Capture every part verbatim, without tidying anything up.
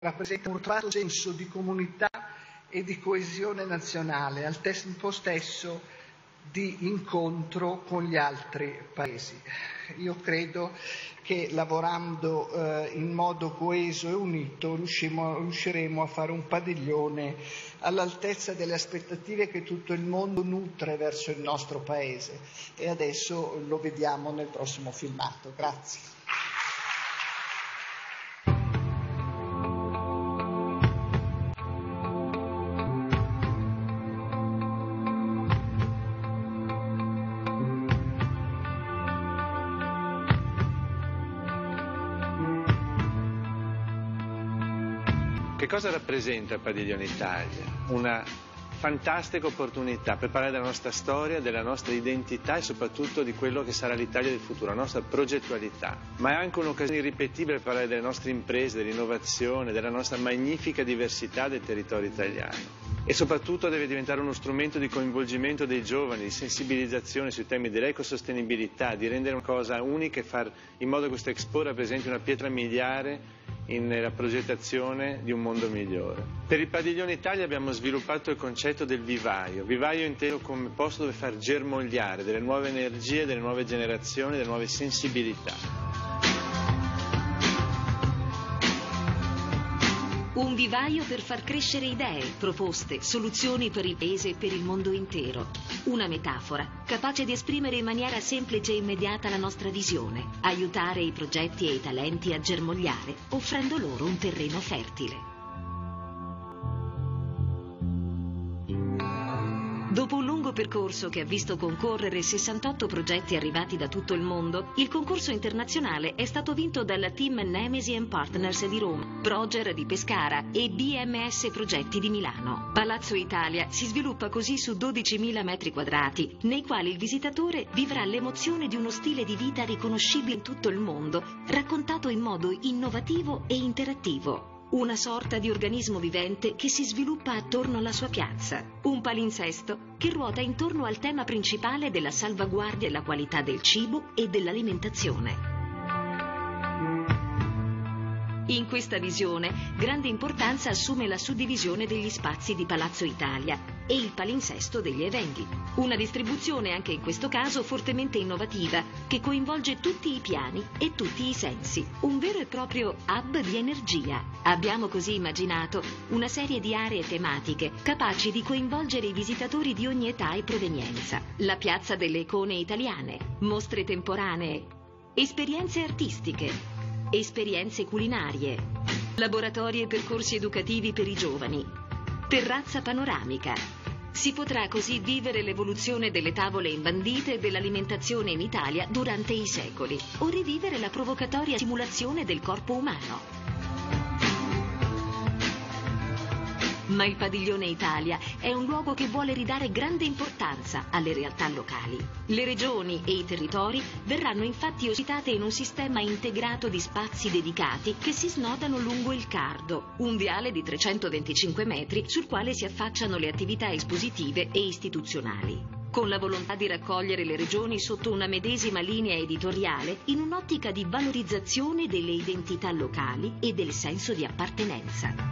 rappresenta un trovato senso di comunità e di coesione nazionale, al tempo stesso di incontro con gli altri paesi. Io credo che lavorando eh, in modo coeso e unito riusciremo, riusciremo a fare un padiglione all'altezza delle aspettative che tutto il mondo nutre verso il nostro Paese, e adesso lo vediamo nel prossimo filmato. Grazie. Che cosa rappresenta il Padiglione Italia? Una fantastica opportunità per parlare della nostra storia, della nostra identità e soprattutto di quello che sarà l'Italia del futuro, la nostra progettualità. Ma è anche un'occasione irripetibile per parlare delle nostre imprese, dell'innovazione, della nostra magnifica diversità del territorio italiano. E soprattutto deve diventare uno strumento di coinvolgimento dei giovani, di sensibilizzazione sui temi dell'ecosostenibilità, di rendere una cosa unica e far in modo che questo Expo rappresenti una pietra miliare nella progettazione di un mondo migliore. Per il Padiglione Italia abbiamo sviluppato il concetto del vivaio, vivaio inteso come posto dove far germogliare delle nuove energie, delle nuove generazioni, delle nuove sensibilità. Un vivaio per far crescere idee, proposte, soluzioni per il Paese e per il mondo intero. Una metafora capace di esprimere in maniera semplice e immediata la nostra visione, aiutare i progetti e i talenti a germogliare, offrendo loro un terreno fertile. Dopo un lungo percorso che ha visto concorrere sessantotto progetti arrivati da tutto il mondo, il concorso internazionale è stato vinto dalla team Nemesi and Partners di Roma, Proger di Pescara e B M S Progetti di Milano. Palazzo Italia si sviluppa così su dodicimila metri quadrati, nei quali il visitatore vivrà l'emozione di uno stile di vita riconoscibile in tutto il mondo, raccontato in modo innovativo e interattivo. Una sorta di organismo vivente che si sviluppa attorno alla sua piazza. Un palinsesto che ruota intorno al tema principale della salvaguardia e la qualità del cibo e dell'alimentazione. In questa visione, grande importanza assume la suddivisione degli spazi di Palazzo Italia e il palinsesto degli eventi. Una distribuzione anche in questo caso fortemente innovativa che coinvolge tutti i piani e tutti i sensi. Un vero e proprio hub di energia. Abbiamo così immaginato una serie di aree tematiche capaci di coinvolgere i visitatori di ogni età e provenienza. La piazza delle icone italiane, mostre temporanee, esperienze artistiche, esperienze culinarie, laboratori e percorsi educativi per i giovani, terrazza panoramica. Si potrà così vivere l'evoluzione delle tavole imbandite e dell'alimentazione in Italia durante i secoli, o rivivere la provocatoria simulazione del corpo umano. Ma il Padiglione Italia è un luogo che vuole ridare grande importanza alle realtà locali. Le regioni e i territori verranno infatti ospitate in un sistema integrato di spazi dedicati che si snodano lungo il Cardo, un viale di trecentoventicinque metri sul quale si affacciano le attività espositive e istituzionali, con la volontà di raccogliere le regioni sotto una medesima linea editoriale in un'ottica di valorizzazione delle identità locali e del senso di appartenenza.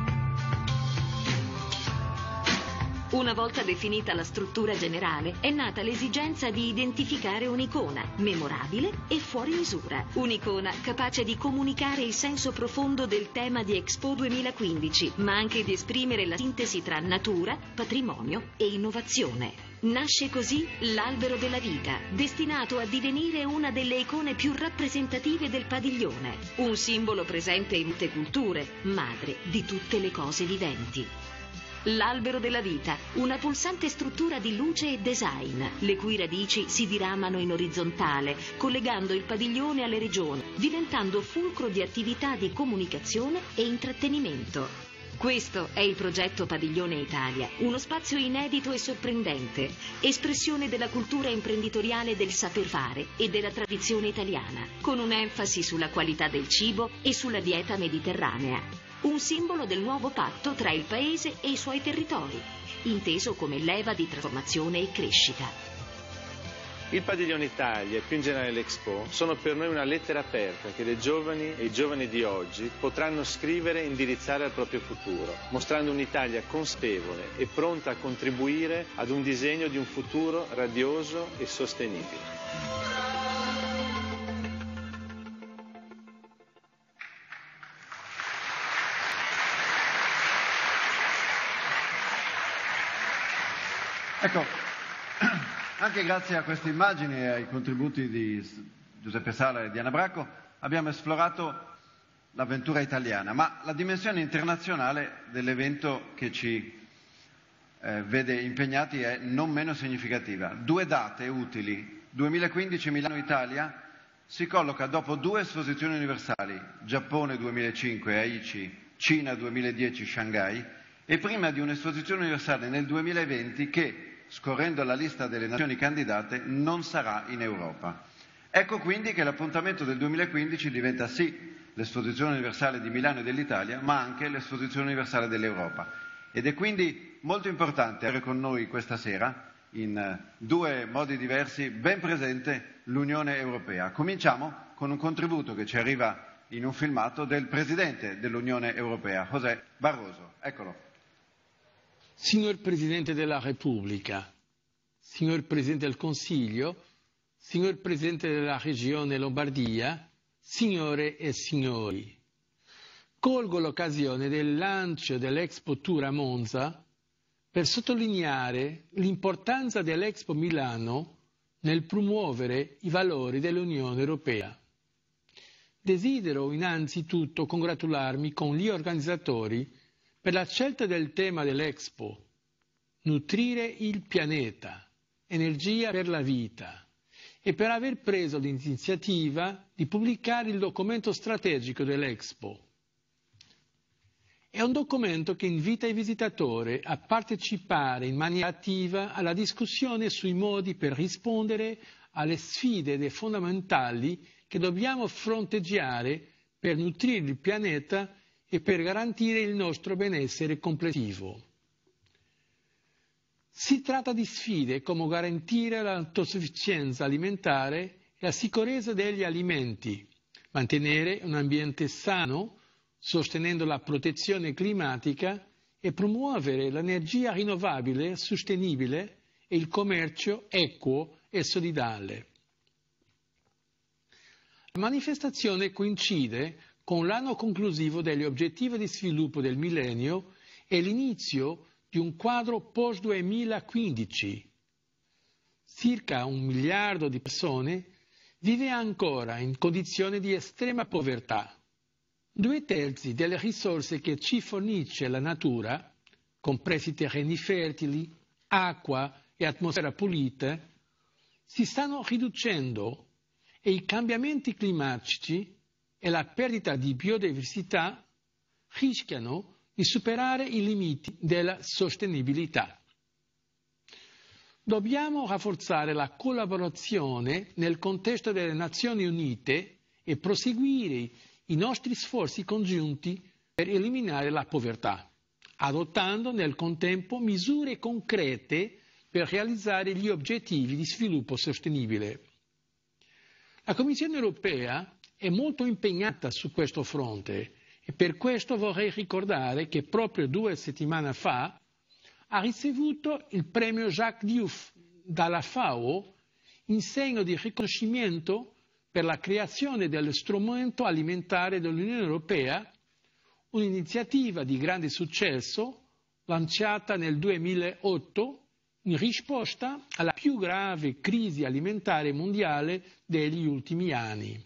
Una volta definita la struttura generale, è nata l'esigenza di identificare un'icona memorabile e fuori misura. Un'icona capace di comunicare il senso profondo del tema di Expo duemilaquindici, ma anche di esprimere la sintesi tra natura, patrimonio e innovazione. Nasce così l'Albero della Vita, destinato a divenire una delle icone più rappresentative del padiglione. Un simbolo presente in molte culture, madre di tutte le cose viventi. L'Albero della Vita, una pulsante struttura di luce e design, le cui radici si diramano in orizzontale, collegando il padiglione alle regioni, diventando fulcro di attività di comunicazione e intrattenimento. Questo è il progetto Padiglione Italia, uno spazio inedito e sorprendente, espressione della cultura imprenditoriale del saper fare e della tradizione italiana, con un'enfasi sulla qualità del cibo e sulla dieta mediterranea. Un simbolo del nuovo patto tra il Paese e i suoi territori, inteso come leva di trasformazione e crescita. Il Padiglione Italia e più in generale l'Expo sono per noi una lettera aperta che le giovani e i giovani di oggi potranno scrivere e indirizzare al proprio futuro, mostrando un'Italia consapevole e pronta a contribuire ad un disegno di un futuro radioso e sostenibile. Ecco, anche grazie a queste immagini e ai contributi di Giuseppe Sala e Diana Bracco abbiamo esplorato l'avventura italiana, ma la dimensione internazionale dell'evento che ci eh, vede impegnati è non meno significativa. Due date utili: duemilaquindici Milano-Italia si colloca dopo due esposizioni universali, Giappone duemilacinque Aichi, Cina duemiladieci Shanghai, e prima di un'esposizione universale nel duemilaventi che, scorrendo la lista delle nazioni candidate, non sarà in Europa. Ecco quindi che l'appuntamento del duemilaquindici diventa sì l'esposizione universale di Milano e dell'Italia, ma anche l'esposizione universale dell'Europa. Ed è quindi molto importante avere con noi questa sera, in due modi diversi, ben presente l'Unione Europea. Cominciamo con un contributo che ci arriva in un filmato del Presidente dell'Unione Europea, José Barroso. Eccolo. Signor Presidente della Repubblica, signor Presidente del Consiglio, signor Presidente della Regione Lombardia, signore e signori, colgo l'occasione del lancio dell'Expo Tour a Monza per sottolineare l'importanza dell'Expo Milano nel promuovere i valori dell'Unione Europea. Desidero innanzitutto congratularmi con gli organizzatori per la scelta del tema dell'Expo, nutrire il pianeta, energia per la vita, e per aver preso l'iniziativa di pubblicare il documento strategico dell'Expo. È un documento che invita i visitatori a partecipare in maniera attiva alla discussione sui modi per rispondere alle sfide fondamentali che dobbiamo fronteggiare per nutrire il pianeta e per garantire il nostro benessere complessivo. Si tratta di sfide come garantire l'autosufficienza alimentare e la sicurezza degli alimenti, mantenere un ambiente sano, sostenendo la protezione climatica e promuovere l'energia rinnovabile, sostenibile e il commercio equo e solidale. La manifestazione coincide con l'anno conclusivo degli obiettivi di sviluppo del millennio e l'inizio di un quadro post duemilaquindici. Circa un miliardo di persone vive ancora in condizioni di estrema povertà. Due terzi delle risorse che ci fornisce la natura, compresi terreni fertili, acqua e atmosfera pulita, si stanno riducendo e i cambiamenti climatici e la perdita di biodiversità rischiano di superare i limiti della sostenibilità. Dobbiamo rafforzare la collaborazione nel contesto delle Nazioni Unite e proseguire i nostri sforzi congiunti per eliminare la povertà, adottando nel contempo misure concrete per realizzare gli obiettivi di sviluppo sostenibile. La Commissione europea è molto impegnata su questo fronte e per questo vorrei ricordare che proprio due settimane fa ha ricevuto il premio Jacques Diouf dalla FAO in segno di riconoscimento per la creazione dello strumento alimentare dell'Unione Europea, un'iniziativa di grande successo lanciata nel duemilaotto in risposta alla più grave crisi alimentare mondiale degli ultimi anni.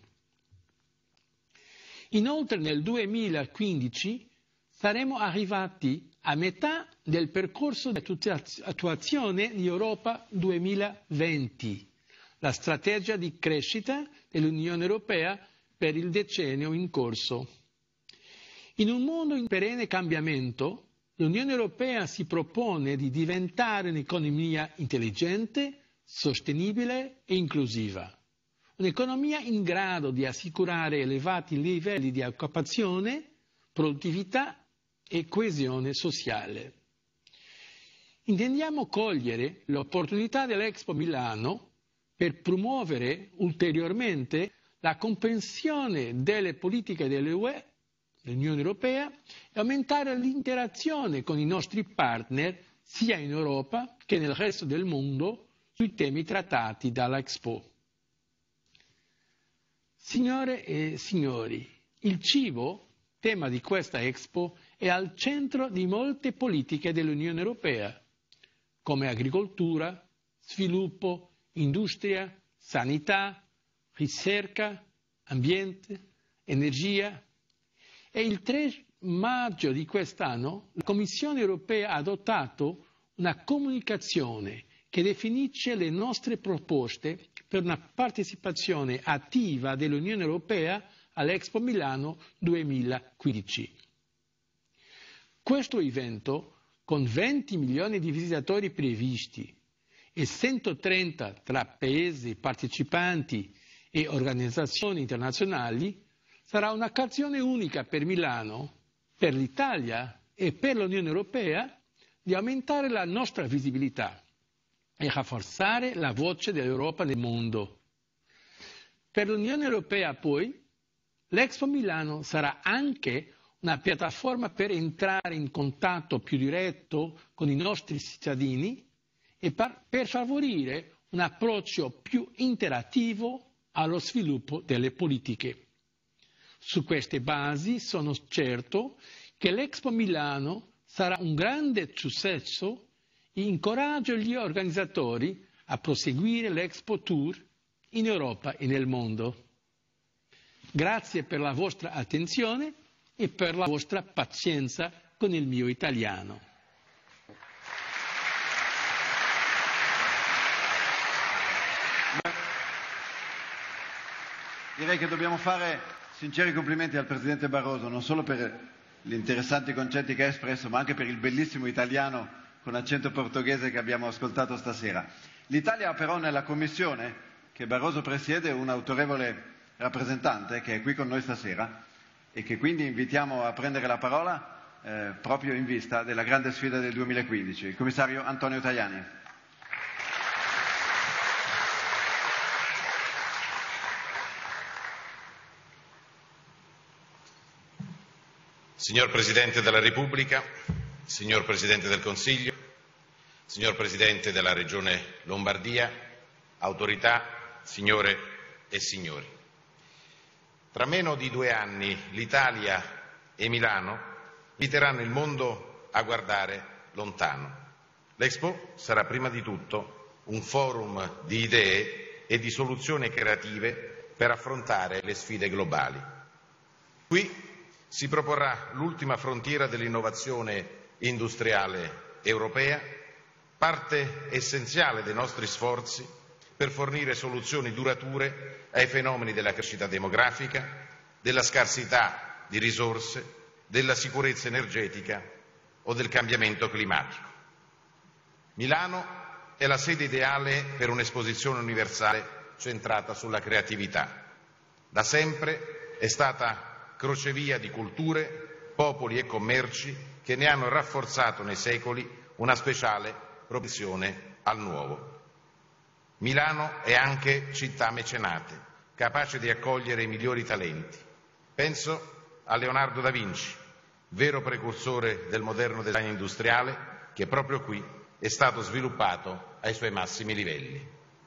Inoltre nel duemilaquindici saremo arrivati a metà del percorso di attuazione di Europa duemilaventi, la strategia di crescita dell'Unione Europea per il decennio in corso. In un mondo in perenne cambiamento, l'Unione Europea si propone di diventare un'economia intelligente, sostenibile e inclusiva. Un'economia in grado di assicurare elevati livelli di occupazione, produttività e coesione sociale. Intendiamo cogliere l'opportunità dell'Expo Milano per promuovere ulteriormente la comprensione delle politiche dell'U E, dell'Unione Europea, e aumentare l'interazione con i nostri partner sia in Europa che nel resto del mondo sui temi trattati dall'Expo. Signore e signori, il cibo, tema di questa Expo, è al centro di molte politiche dell'Unione Europea, come agricoltura, sviluppo, industria, sanità, ricerca, ambiente, energia. E il tre maggio di quest'anno la Commissione Europea ha adottato una comunicazione che definisce le nostre proposte per una partecipazione attiva dell'Unione Europea all'Expo Milano duemilaquindici. Questo evento, con venti milioni di visitatori previsti e centotrenta tra paesi partecipanti e organizzazioni internazionali, sarà un'occasione unica per Milano, per l'Italia e per l'Unione Europea di aumentare la nostra visibilità e rafforzare la voce dell'Europa nel mondo. Per l'Unione Europea, poi, l'Expo Milano sarà anche una piattaforma per entrare in contatto più diretto con i nostri cittadini e per, per favorire un approccio più interattivo allo sviluppo delle politiche. Su queste basi sono certo che l'Expo Milano sarà un grande successo e incoraggio gli organizzatori a proseguire l'Expo Tour in Europa e nel mondo. Grazie per la vostra attenzione e per la vostra pazienza con il mio italiano. Direi che dobbiamo fare sinceri complimenti al Presidente Barroso, non solo per gli interessanti concetti che ha espresso, ma anche per il bellissimo italiano con accento portoghese che abbiamo ascoltato stasera. L'Italia ha però nella Commissione che Barroso presiede un autorevole rappresentante che è qui con noi stasera e che quindi invitiamo a prendere la parola eh, proprio in vista della grande sfida del duemilaquindici, il commissario Antonio Tajani. Signor Presidente della Repubblica, signor Presidente del Consiglio, signor Presidente della Regione Lombardia, autorità, signore e signori. Tra meno di due anni l'Italia e Milano inviteranno il mondo a guardare lontano. L'Expo sarà prima di tutto un forum di idee e di soluzioni creative per affrontare le sfide globali. Qui si proporrà l'ultima frontiera dell'innovazione industriale europea, parte essenziale dei nostri sforzi per fornire soluzioni durature ai fenomeni della crescita demografica, della scarsità di risorse, della sicurezza energetica o del cambiamento climatico. Milano è la sede ideale per un'esposizione universale centrata sulla creatività. Da sempre è stata crocevia di culture, popoli e commerci che ne hanno rafforzato nei secoli una speciale propensione al nuovo. Milano è anche città mecenate, capace di accogliere i migliori talenti. Penso a Leonardo da Vinci, vero precursore del moderno design industriale, che proprio qui è stato sviluppato ai suoi massimi livelli.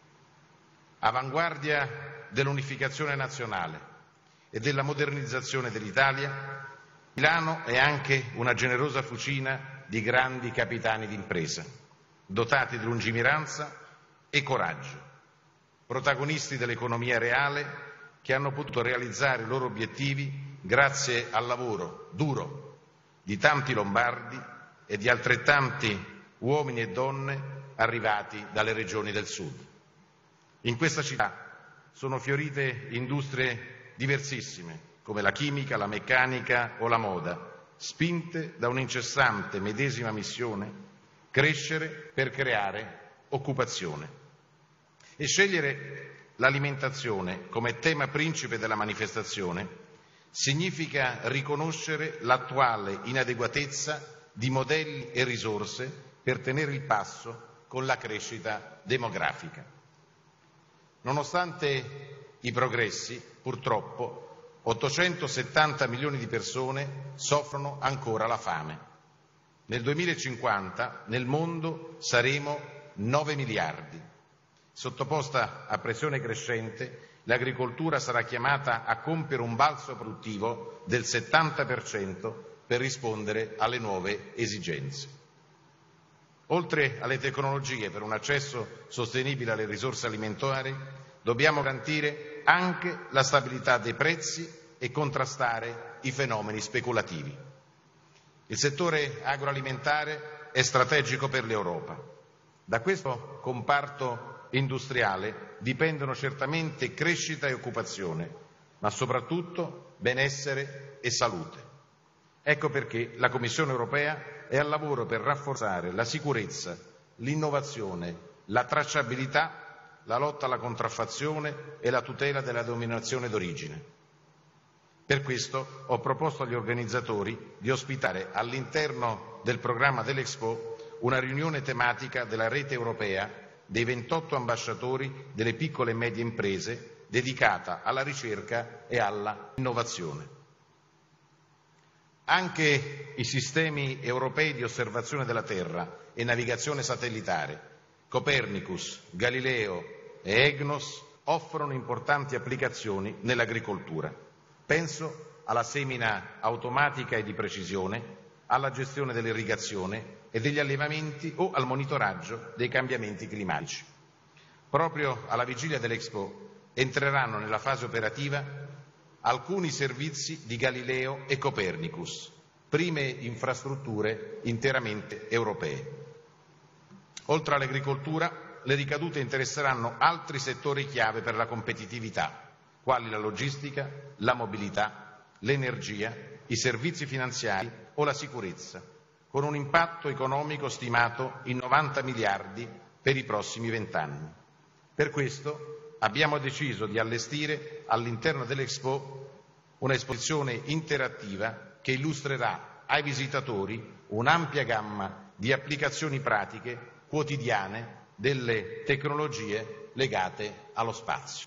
Avanguardia dell'unificazione nazionale e della modernizzazione dell'Italia, Milano è anche una generosa fucina di grandi capitani d'impresa, dotati di lungimiranza e coraggio, protagonisti dell'economia reale che hanno potuto realizzare i loro obiettivi grazie al lavoro duro di tanti lombardi e di altrettanti uomini e donne arrivati dalle regioni del sud. In questa città sono fiorite industrie diversissime, come la chimica, la meccanica o la moda, spinte da un'incessante medesima missione: crescere per creare occupazione. E scegliere l'alimentazione come tema principe della manifestazione significa riconoscere l'attuale inadeguatezza di modelli e risorse per tenere il passo con la crescita demografica. Nonostante i progressi, purtroppo, ottocentosettanta milioni di persone soffrono ancora la fame. Nel duemilacinquanta nel mondo saremo nove miliardi. Sottoposta a pressione crescente, l'agricoltura sarà chiamata a compiere un balzo produttivo del settanta per cento per rispondere alle nuove esigenze. Oltre alle tecnologie per un accesso sostenibile alle risorse alimentari, dobbiamo garantire anche la stabilità dei prezzi e contrastare i fenomeni speculativi. Il settore agroalimentare è strategico per l'Europa. Da questo comparto industriale dipendono certamente crescita e occupazione, ma soprattutto benessere e salute. Ecco perché la Commissione europea è al lavoro per rafforzare la sicurezza, l'innovazione, la tracciabilità, la lotta alla contraffazione e la tutela della denominazione d'origine. Per questo ho proposto agli organizzatori di ospitare all'interno del programma dell'Expo una riunione tematica della rete europea dei ventotto ambasciatori delle piccole e medie imprese dedicata alla ricerca e alla innovazione. Anche i sistemi europei di osservazione della Terra e navigazione satellitare, Copernicus, Galileo e EGNOS, offrono importanti applicazioni nell'agricoltura. Penso alla semina automatica e di precisione, alla gestione dell'irrigazione e degli allevamenti o al monitoraggio dei cambiamenti climatici. Proprio alla vigilia dell'Expo entreranno nella fase operativa alcuni servizi di Galileo e Copernicus, prime infrastrutture interamente europee. Oltre all'agricoltura, le ricadute interesseranno altri settori chiave per la competitività, quali la logistica, la mobilità, l'energia, i servizi finanziari o la sicurezza, con un impatto economico stimato in novanta miliardi per i prossimi vent'anni. Per questo abbiamo deciso di allestire all'interno dell'Expo un'esposizione interattiva che illustrerà ai visitatori un'ampia gamma di applicazioni pratiche quotidiane delle tecnologie legate allo spazio.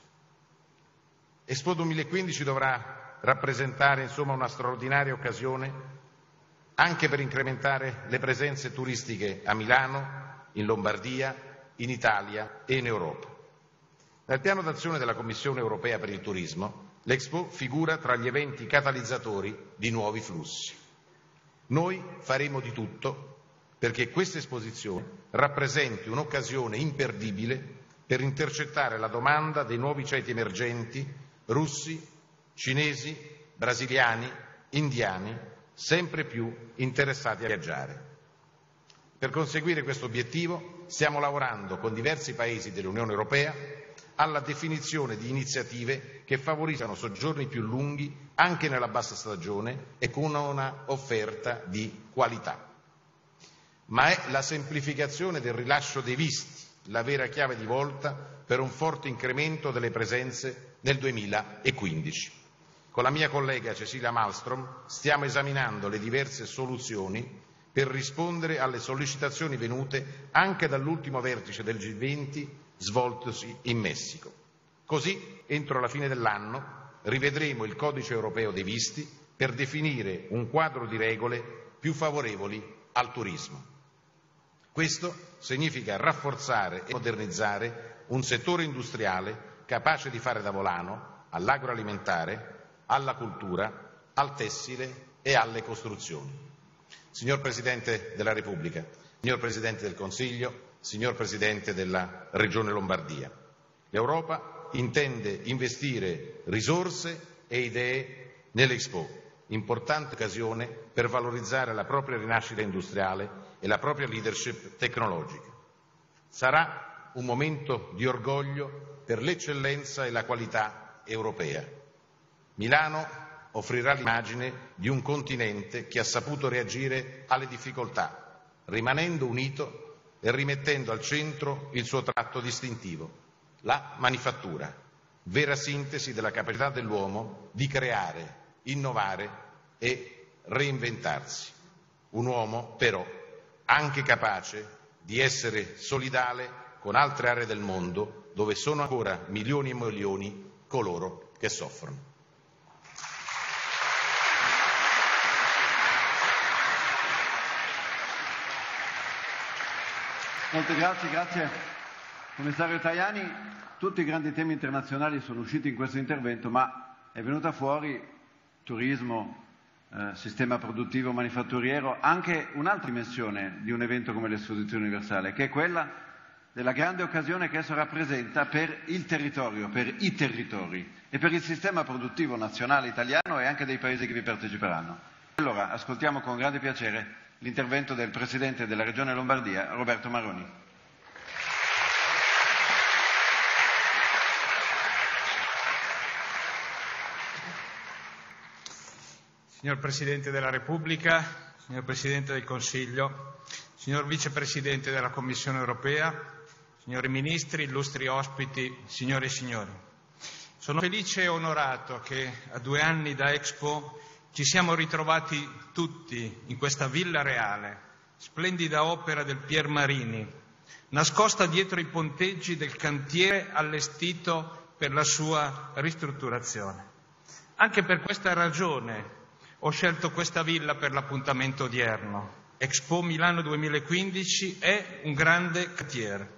Expo duemilaquindici dovrà rappresentare insomma una straordinaria occasione anche per incrementare le presenze turistiche a Milano, in Lombardia, in Italia e in Europa. Nel piano d'azione della Commissione europea per il turismo, l'Expo figura tra gli eventi catalizzatori di nuovi flussi. Noi faremo di tutto perché questa esposizione rappresenti un'occasione imperdibile per intercettare la domanda dei nuovi ceti emergenti, russi, cinesi, brasiliani, indiani, sempre più interessati a viaggiare. Per conseguire questo obiettivo stiamo lavorando con diversi paesi dell'Unione Europea alla definizione di iniziative che favoriscano soggiorni più lunghi anche nella bassa stagione e con una offerta di qualità. Ma è la semplificazione del rilascio dei visti la vera chiave di volta per un forte incremento delle presenze nel duemilaquindici. Con la mia collega Cecilia Malmström stiamo esaminando le diverse soluzioni per rispondere alle sollecitazioni venute anche dall'ultimo vertice del G venti svoltosi in Messico. Così, entro la fine dell'anno, rivedremo il codice europeo dei visti per definire un quadro di regole più favorevoli al turismo. Questo significa rafforzare e modernizzare un settore industriale capace di fare da volano all'agroalimentare, alla cultura, al tessile e alle costruzioni. Signor Presidente della Repubblica, signor Presidente del Consiglio, signor Presidente della Regione Lombardia, l'Europa intende investire risorse e idee nell'Expo, importante occasione per valorizzare la propria rinascita industriale e la propria leadership tecnologica. Sarà un momento di orgoglio per l'eccellenza e la qualità europea. Milano offrirà l'immagine di un continente che ha saputo reagire alle difficoltà, rimanendo unito e rimettendo al centro il suo tratto distintivo, la manifattura, vera sintesi della capacità dell'uomo di creare, innovare e reinventarsi. Un uomo, però, anche capace di essere solidale con altre aree del mondo dove sono ancora milioni e milioni coloro che soffrono. Molte grazie, grazie commissario Tajani. Tutti i grandi temi internazionali sono usciti in questo intervento, ma è venuta fuori turismo, eh, sistema produttivo manifatturiero, anche un'altra dimensione di un evento come l'Esposizione Universale, che è quella della grande occasione che esso rappresenta per il territorio, per i territori e per il sistema produttivo nazionale italiano e anche dei paesi che vi parteciperanno. Allora, ascoltiamo con grande piacere l'intervento del Presidente della Regione Lombardia, Roberto Maroni. Signor Presidente della Repubblica, signor Presidente del Consiglio, signor Vicepresidente della Commissione Europea, signori Ministri, illustri ospiti, signore e signori. Sono felice e onorato che a due anni da Expo ci siamo ritrovati tutti in questa Villa Reale, splendida opera del Pier Marini, nascosta dietro i ponteggi del cantiere allestito per la sua ristrutturazione. Anche per questa ragione ho scelto questa villa per l'appuntamento odierno. Expo Milano duemilaquindici è un grande cantiere.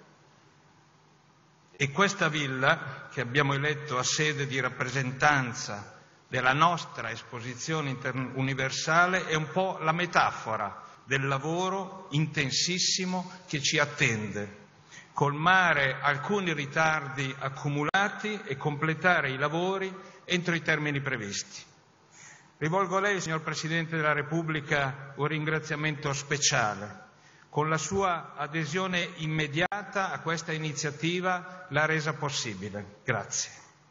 E questa villa, che abbiamo eletto a sede di rappresentanza della nostra esposizione inter- universale, è un po' la metafora del lavoro intensissimo che ci attende. Colmare alcuni ritardi accumulati e completare i lavori entro i termini previsti. Rivolgo a lei, signor Presidente della Repubblica, un ringraziamento speciale. Con la sua adesione immediata a questa iniziativa l'ha resa possibile. Grazie.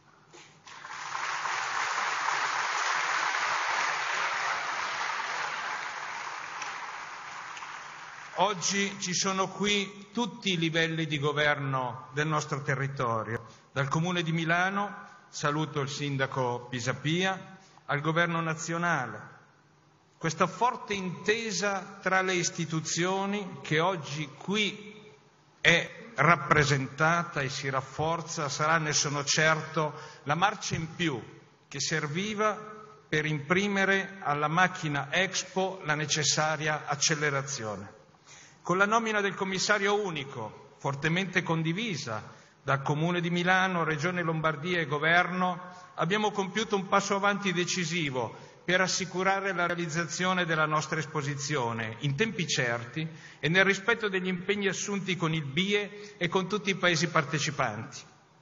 Oggi ci sono qui tutti i livelli di governo del nostro territorio, dal Comune di Milano, saluto il Sindaco Pisapia, al Governo nazionale. Questa forte intesa tra le istituzioni che oggi qui è rappresentata e si rafforza sarà, ne sono certo, la marcia in più che serviva per imprimere alla macchina Expo la necessaria accelerazione. Con la nomina del commissario unico, fortemente condivisa dal Comune di Milano, Regione Lombardia e Governo, abbiamo compiuto un passo avanti decisivo per assicurare la realizzazione della nostra esposizione in tempi certi e nel rispetto degli impegni assunti con il B I E e con tutti i Paesi partecipanti.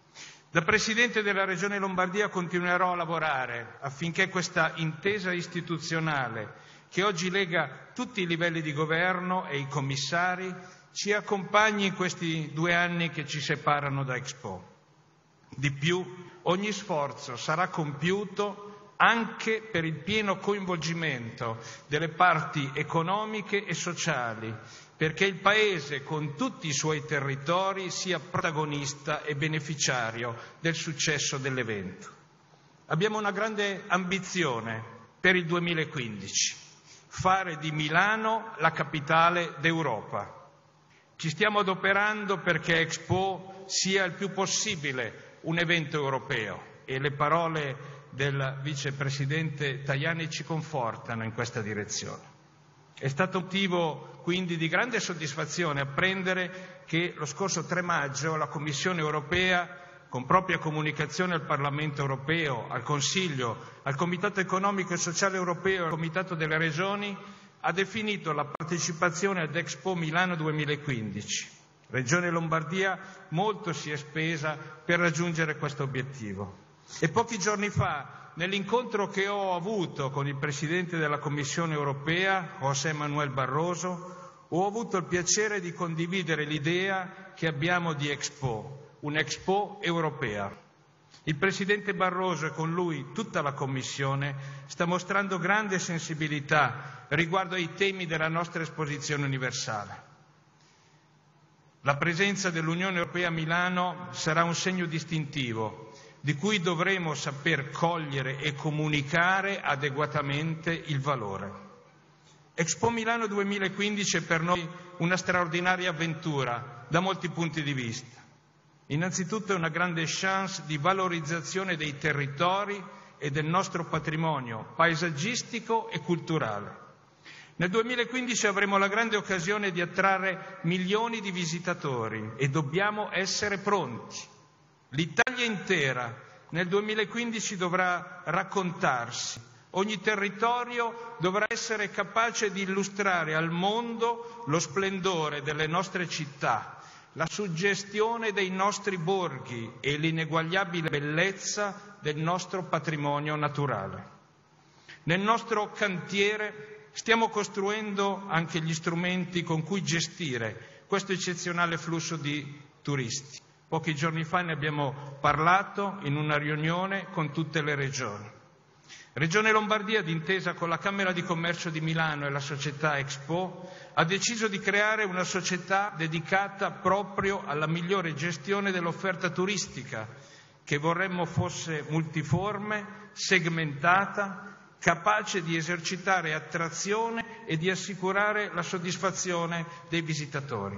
Da Presidente della Regione Lombardia continuerò a lavorare affinché questa intesa istituzionale, che oggi lega tutti i livelli di governo e i commissari, ci accompagni in questi due anni che ci separano da Expo. Di più, ogni sforzo sarà compiuto anche per il pieno coinvolgimento delle parti economiche e sociali, perché il Paese, con tutti i suoi territori, sia protagonista e beneficiario del successo dell'evento. Abbiamo una grande ambizione per il duemilaquindici, fare di Milano la capitale d'Europa. Ci stiamo adoperando perché Expo sia il più possibile un evento europeo e le parole del vicepresidente Tajani ci confortano in questa direzione. È stato motivo quindi di grande soddisfazione apprendere che lo scorso tre maggio la Commissione europea, con propria comunicazione al Parlamento europeo, al Consiglio, al Comitato economico e sociale europeo e al Comitato delle Regioni, ha definito la partecipazione ad Expo Milano duemilaquindici. Regione Lombardia molto si è spesa per raggiungere questo obiettivo. E pochi giorni fa, nell'incontro che ho avuto con il Presidente della Commissione europea, José Manuel Barroso, ho avuto il piacere di condividere l'idea che abbiamo di Expo, un'Expo europea. Il Presidente Barroso e con lui tutta la Commissione sta mostrando grande sensibilità riguardo ai temi della nostra esposizione universale. La presenza dell'Unione Europea a Milano sarà un segno distintivo di cui dovremo saper cogliere e comunicare adeguatamente il valore. Expo Milano duemilaquindici è per noi una straordinaria avventura da molti punti di vista. Innanzitutto è una grande chance di valorizzazione dei territori e del nostro patrimonio paesaggistico e culturale. Nel duemilaquindici avremo la grande occasione di attrarre milioni di visitatori e dobbiamo essere pronti. L'Italia intera nel duemilaquindici dovrà raccontarsi. Ogni territorio dovrà essere capace di illustrare al mondo lo splendore delle nostre città, la suggestione dei nostri borghi e l'ineguagliabile bellezza del nostro patrimonio naturale. Nel nostro cantiere stiamo costruendo anche gli strumenti con cui gestire questo eccezionale flusso di turisti. Pochi giorni fa ne abbiamo parlato in una riunione con tutte le regioni. Regione Lombardia, d'intesa con la Camera di Commercio di Milano e la società Expo, ha deciso di creare una società dedicata proprio alla migliore gestione dell'offerta turistica, che vorremmo fosse multiforme, segmentata, capace di esercitare attrazione e di assicurare la soddisfazione dei visitatori.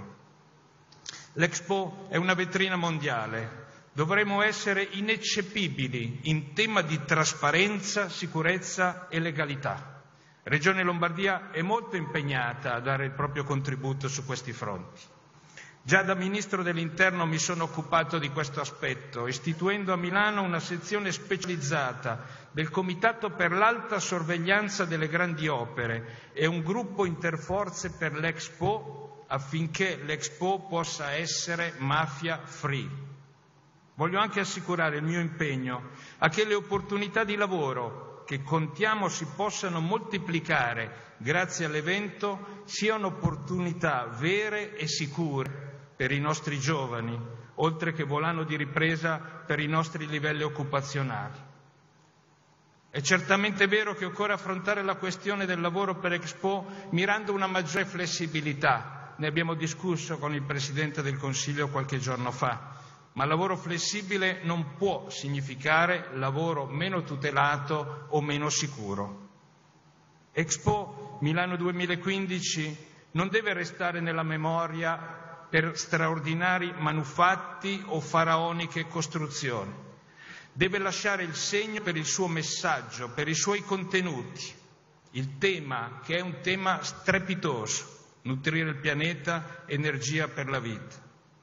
L'Expo è una vetrina mondiale. Dovremo essere ineccepibili in tema di trasparenza, sicurezza e legalità. Regione Lombardia è molto impegnata a dare il proprio contributo su questi fronti. Già da Ministro dell'Interno mi sono occupato di questo aspetto, istituendo a Milano una sezione specializzata del Comitato per l'alta sorveglianza delle grandi opere e un gruppo interforze per l'Expo affinché l'Expo possa essere mafia free. Voglio anche assicurare il mio impegno a che le opportunità di lavoro che contiamo si possano moltiplicare grazie all'evento siano opportunità vere e sicure per i nostri giovani, oltre che volano di ripresa per i nostri livelli occupazionali. È certamente vero che occorre affrontare la questione del lavoro per Expo mirando una maggiore flessibilità. Ne abbiamo discusso con il Presidente del Consiglio qualche giorno fa. Ma lavoro flessibile non può significare lavoro meno tutelato o meno sicuro. Expo Milano duemilaquindici non deve restare nella memoria per straordinari manufatti o faraoniche costruzioni. Deve lasciare il segno per il suo messaggio, per i suoi contenuti. Il tema, che è un tema strepitoso, nutrire il pianeta, energia per la vita.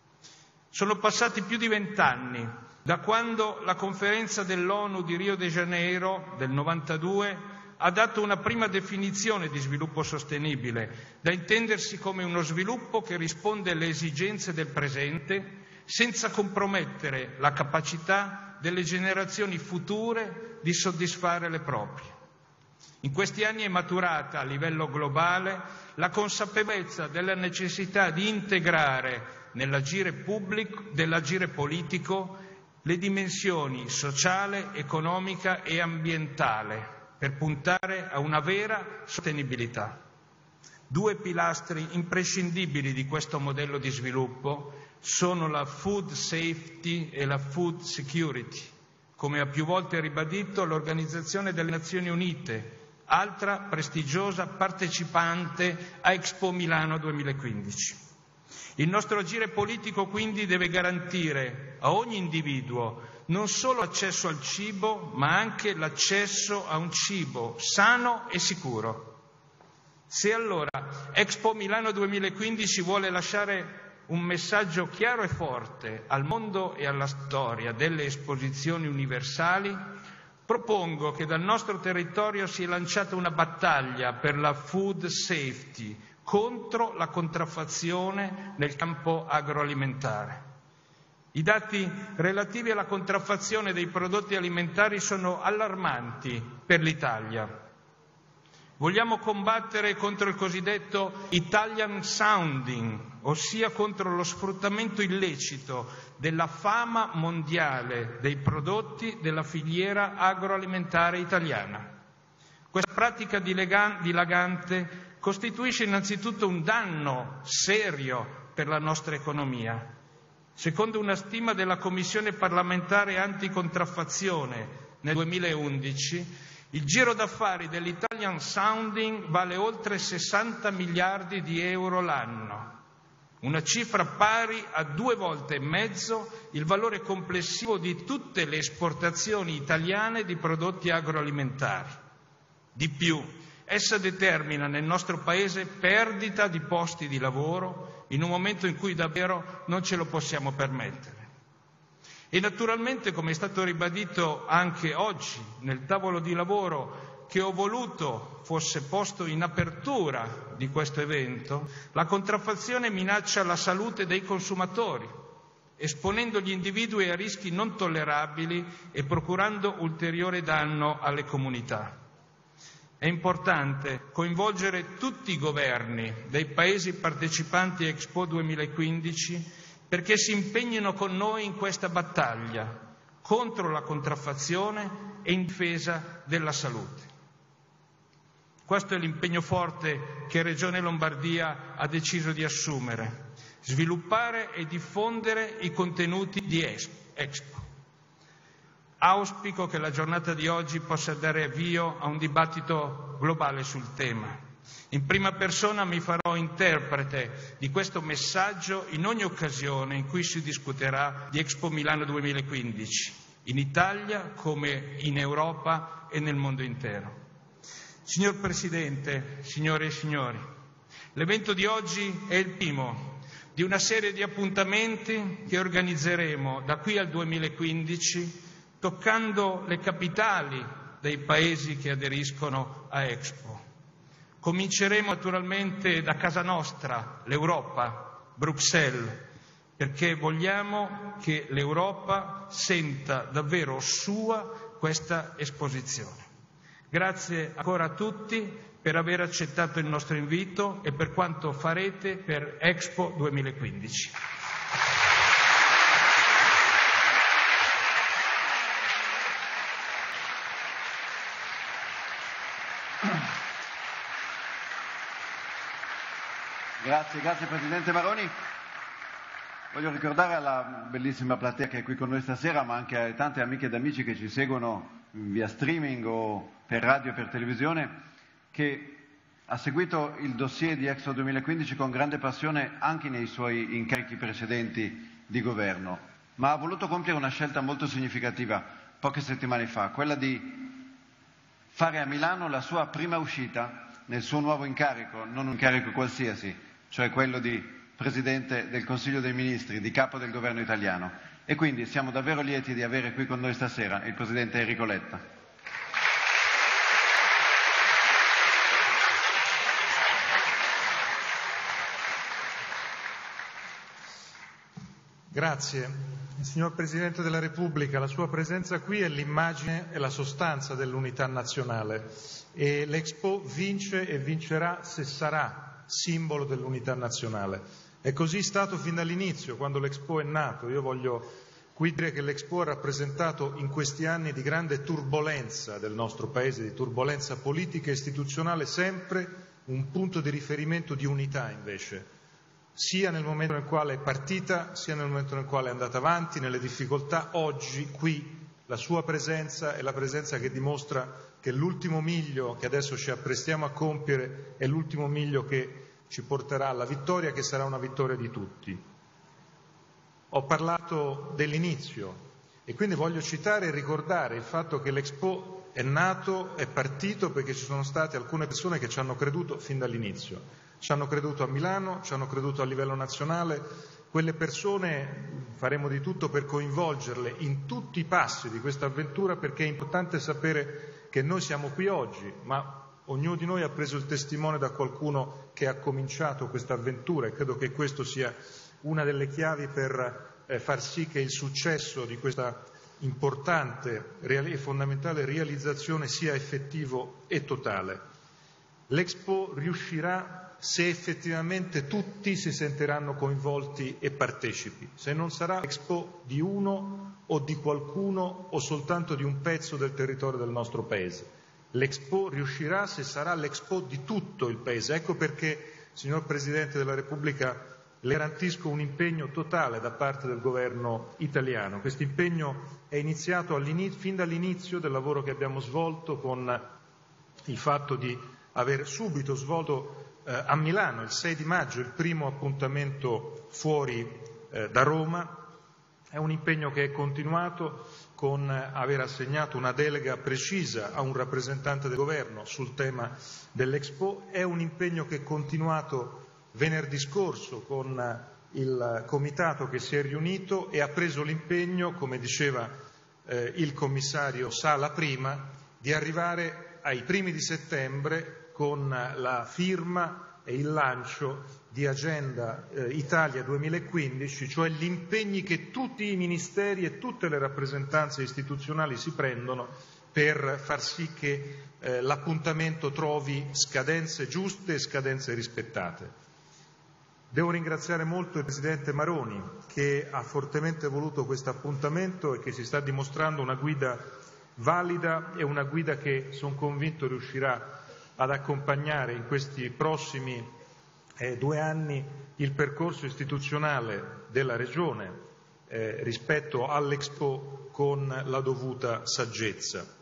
Sono passati più di vent'anni da quando la conferenza dell'ONU di Rio de Janeiro del novantadue ha dato una prima definizione di sviluppo sostenibile, da intendersi come uno sviluppo che risponde alle esigenze del presente senza compromettere la capacità delle generazioni future di soddisfare le proprie. In questi anni è maturata a livello globale la consapevolezza della necessità di integrare nell'agire pubblico, dell'agire politico, le dimensioni sociale, economica e ambientale per puntare a una vera sostenibilità. Due pilastri imprescindibili di questo modello di sviluppo sono la food safety e la food security, come ha più volte ribadito l'Organizzazione delle Nazioni Unite, altra prestigiosa partecipante a Expo Milano duemilaquindici. Il nostro agire politico quindi deve garantire a ogni individuo non solo accesso al cibo, ma anche l'accesso a un cibo sano e sicuro. Se allora Expo Milano duemilaquindici vuole lasciare un messaggio chiaro e forte al mondo e alla storia delle esposizioni universali, propongo che dal nostro territorio sia lanciata una battaglia per la food safety contro la contraffazione nel campo agroalimentare. I dati relativi alla contraffazione dei prodotti alimentari sono allarmanti per l'Italia. Vogliamo combattere contro il cosiddetto Italian sounding, ossia contro lo sfruttamento illecito della fama mondiale dei prodotti della filiera agroalimentare italiana. Questa pratica dilagante costituisce innanzitutto un danno serio per la nostra economia. Secondo una stima della Commissione parlamentare anticontraffazione nel duemilaundici, Il giro d'affari dell'Italian Sounding vale oltre sessanta miliardi di euro l'anno, una cifra pari a due volte e mezzo il valore complessivo di tutte le esportazioni italiane di prodotti agroalimentari. Di più, essa determina nel nostro Paese perdita di posti di lavoro in un momento in cui davvero non ce lo possiamo permettere. E naturalmente, come è stato ribadito anche oggi nel tavolo di lavoro che ho voluto fosse posto in apertura di questo evento, la contraffazione minaccia la salute dei consumatori, esponendo gli individui a rischi non tollerabili e procurando ulteriore danno alle comunità. È importante coinvolgere tutti i governi dei Paesi partecipanti a Expo duemilaquindici perché si impegnino con noi in questa battaglia contro la contraffazione e in difesa della salute. Questo è l'impegno forte che Regione Lombardia ha deciso di assumere, sviluppare e diffondere i contenuti di Expo. Auspico che la giornata di oggi possa dare avvio a un dibattito globale sul tema. In prima persona mi farò interprete di questo messaggio in ogni occasione in cui si discuterà di Expo Milano duemilaquindici, in Italia come in Europa e nel mondo intero. Signor Presidente, signore e signori, l'evento di oggi è il primo di una serie di appuntamenti che organizzeremo da qui al duemilaquindici, toccando le capitali dei Paesi che aderiscono a Expo. Cominceremo naturalmente da casa nostra, l'Europa, Bruxelles, perché vogliamo che l'Europa senta davvero sua questa esposizione. Grazie ancora a tutti per aver accettato il nostro invito e per quanto farete per Expo duemilaquindici. Grazie, grazie Presidente Maroni. Voglio ricordare alla bellissima platea che è qui con noi stasera, ma anche alle tante amiche ed amici che ci seguono via streaming o per radio e per televisione, che ha seguito il dossier di Expo duemilaquindici con grande passione anche nei suoi incarichi precedenti di governo, ma ha voluto compiere una scelta molto significativa poche settimane fa, quella di fare a Milano la sua prima uscita nel suo nuovo incarico, non un incarico qualsiasi, cioè quello di Presidente del Consiglio dei Ministri, di capo del governo italiano. E quindi siamo davvero lieti di avere qui con noi stasera il Presidente Enrico Letta. Grazie. Signor Presidente della Repubblica, la sua presenza qui è l'immagine e la sostanza dell'unità nazionale e l'Expo vince e vincerà se sarà simbolo dell'unità nazionale. È così stato fin dall'inizio, quando l'Expo è nato. Io voglio qui dire che l'Expo ha rappresentato in questi anni di grande turbolenza del nostro Paese, di turbolenza politica e istituzionale, sempre un punto di riferimento di unità invece, sia nel momento nel quale è partita, sia nel momento nel quale è andata avanti, nelle difficoltà. Oggi qui la sua presenza è la presenza che dimostra che l'ultimo miglio che adesso ci apprestiamo a compiere è l'ultimo miglio che ci porterà alla vittoria, che sarà una vittoria di tutti. Ho parlato dell'inizio e quindi voglio citare e ricordare il fatto che l'Expo è nato, è partito perché ci sono state alcune persone che ci hanno creduto fin dall'inizio. Ci hanno creduto a Milano, ci hanno creduto a livello nazionale. Quelle persone faremo di tutto per coinvolgerle in tutti i passi di questa avventura, perché è importante sapere che noi siamo qui oggi, ma ognuno di noi ha preso il testimone da qualcuno che ha cominciato questa avventura, e credo che questo sia una delle chiavi per eh, far sì che il successo di questa importante e fondamentale realizzazione sia effettivo e totale. L'Expo riuscirà se effettivamente tutti si sentiranno coinvolti e partecipi, se non sarà l'Expo di uno o di qualcuno o soltanto di un pezzo del territorio del nostro Paese. L'Expo riuscirà se sarà l'Expo di tutto il Paese. Ecco perché, signor Presidente della Repubblica, le garantisco un impegno totale da parte del governo italiano. Questo impegno è iniziato fin dall'inizio del lavoro che abbiamo svolto con il fatto di aver subito svolto eh, a Milano il sei di maggio il primo appuntamento fuori eh, da Roma. È un impegno che è continuato con aver assegnato una delega precisa a un rappresentante del governo sul tema dell'Expo. È un impegno che è continuato venerdì scorso con il comitato che si è riunito e ha preso l'impegno, come diceva eh, il commissario Sala prima, di arrivare ai primi di settembre con la firma e il lancio di Agenda eh, Italia duemilaquindici, cioè gli impegni che tutti i ministeri e tutte le rappresentanze istituzionali si prendono per far sì che eh, l'appuntamento trovi scadenze giuste e scadenze rispettate. Devo ringraziare molto il Presidente Maroni, che ha fortemente voluto questo appuntamento e che si sta dimostrando una guida valida e una guida che, sono convinto, riuscirà ad accompagnare in questi prossimi eh, due anni il percorso istituzionale della Regione eh, rispetto all'Expo con la dovuta saggezza.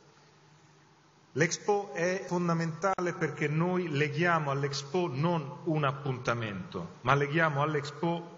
L'Expo è fondamentale perché noi leghiamo all'Expo non un appuntamento, ma leghiamo all'Expo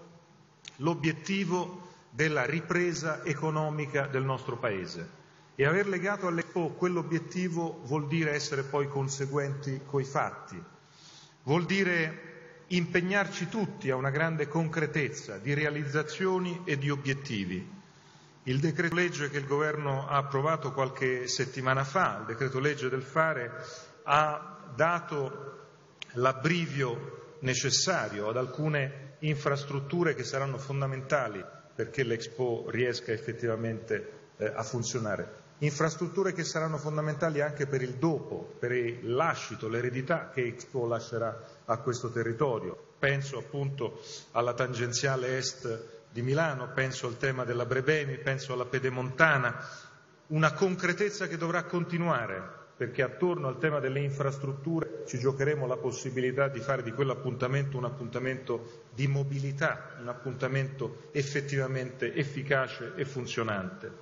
l'obiettivo della ripresa economica del nostro Paese. E aver legato all'Expo quell'obiettivo vuol dire essere poi conseguenti coi fatti, vuol dire impegnarci tutti a una grande concretezza di realizzazioni e di obiettivi. Il decreto legge che il Governo ha approvato qualche settimana fa, il decreto legge del fare, ha dato l'abbrivio necessario ad alcune infrastrutture che saranno fondamentali perché l'Expo riesca effettivamente eh, a funzionare. Infrastrutture che saranno fondamentali anche per il dopo, per il lascito, l'eredità che Expo lascerà a questo territorio. Penso appunto alla tangenziale est di Milano, penso al tema della Brebemi, penso alla Pedemontana, una concretezza che dovrà continuare, perché attorno al tema delle infrastrutture ci giocheremo la possibilità di fare di quell'appuntamento un appuntamento di mobilità, un appuntamento effettivamente efficace e funzionante.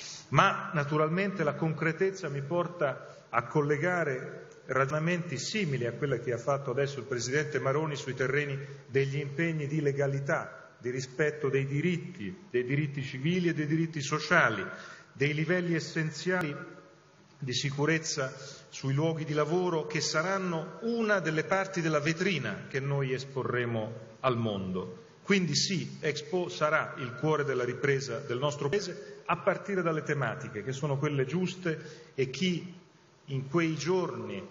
Ma naturalmente la concretezza mi porta a collegare ragionamenti simili a quelli che ha fatto adesso il Presidente Maroni sui terreni degli impegni di legalità, di rispetto dei diritti, dei diritti civili e dei diritti sociali, dei livelli essenziali di sicurezza sui luoghi di lavoro che saranno una delle parti della vetrina che noi esporremo al mondo. Quindi sì, Expo sarà il cuore della ripresa del nostro Paese a partire dalle tematiche che sono quelle giuste e chi in quei giorni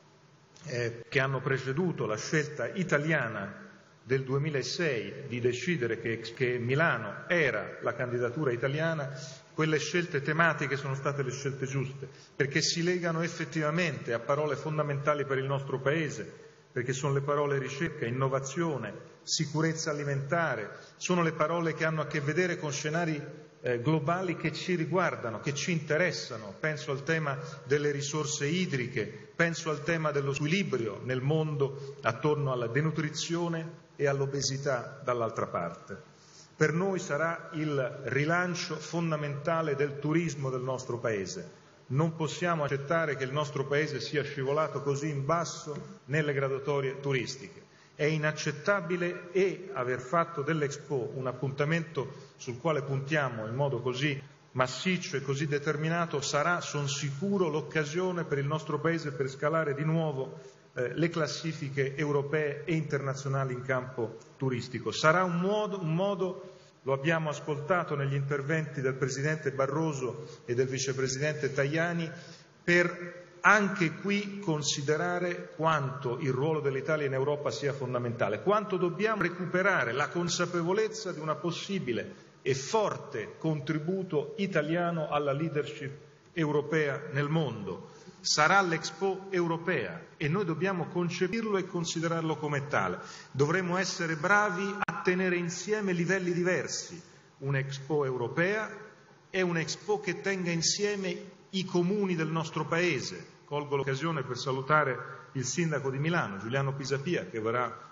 eh, che hanno preceduto la scelta italiana del duemilasei di decidere che, che Milano era la candidatura italiana, quelle scelte tematiche sono state le scelte giuste, perché si legano effettivamente a parole fondamentali per il nostro Paese, perché sono le parole ricerca, innovazione, sicurezza alimentare, sono le parole che hanno a che vedere con scenari eh, globali che ci riguardano, che ci interessano. Penso al tema delle risorse idriche, penso al tema dello squilibrio nel mondo attorno alla denutrizione e all'obesità dall'altra parte. Per noi sarà il rilancio fondamentale del turismo del nostro Paese. Non possiamo accettare che il nostro Paese sia scivolato così in basso nelle graduatorie turistiche. È inaccettabile e aver fatto dell'Expo un appuntamento sul quale puntiamo in modo così massiccio e così determinato sarà, son sicuro, l'occasione per il nostro Paese per scalare di nuovo eh, le classifiche europee e internazionali in campo turistico. Sarà un modo, un modo, lo abbiamo ascoltato negli interventi del Presidente Barroso e del Vicepresidente Tajani, per anche qui considerare quanto il ruolo dell'Italia in Europa sia fondamentale, quanto dobbiamo recuperare la consapevolezza di una possibile e forte contributo italiano alla leadership europea nel mondo. Sarà l'Expo europea e noi dobbiamo concepirlo e considerarlo come tale. Dovremo essere bravi a tenere insieme livelli diversi, un'Expo europea e un'Expo che tenga insieme i comuni del nostro Paese. Colgo l'occasione per salutare il sindaco di Milano, Giuliano Pisapia, che verrà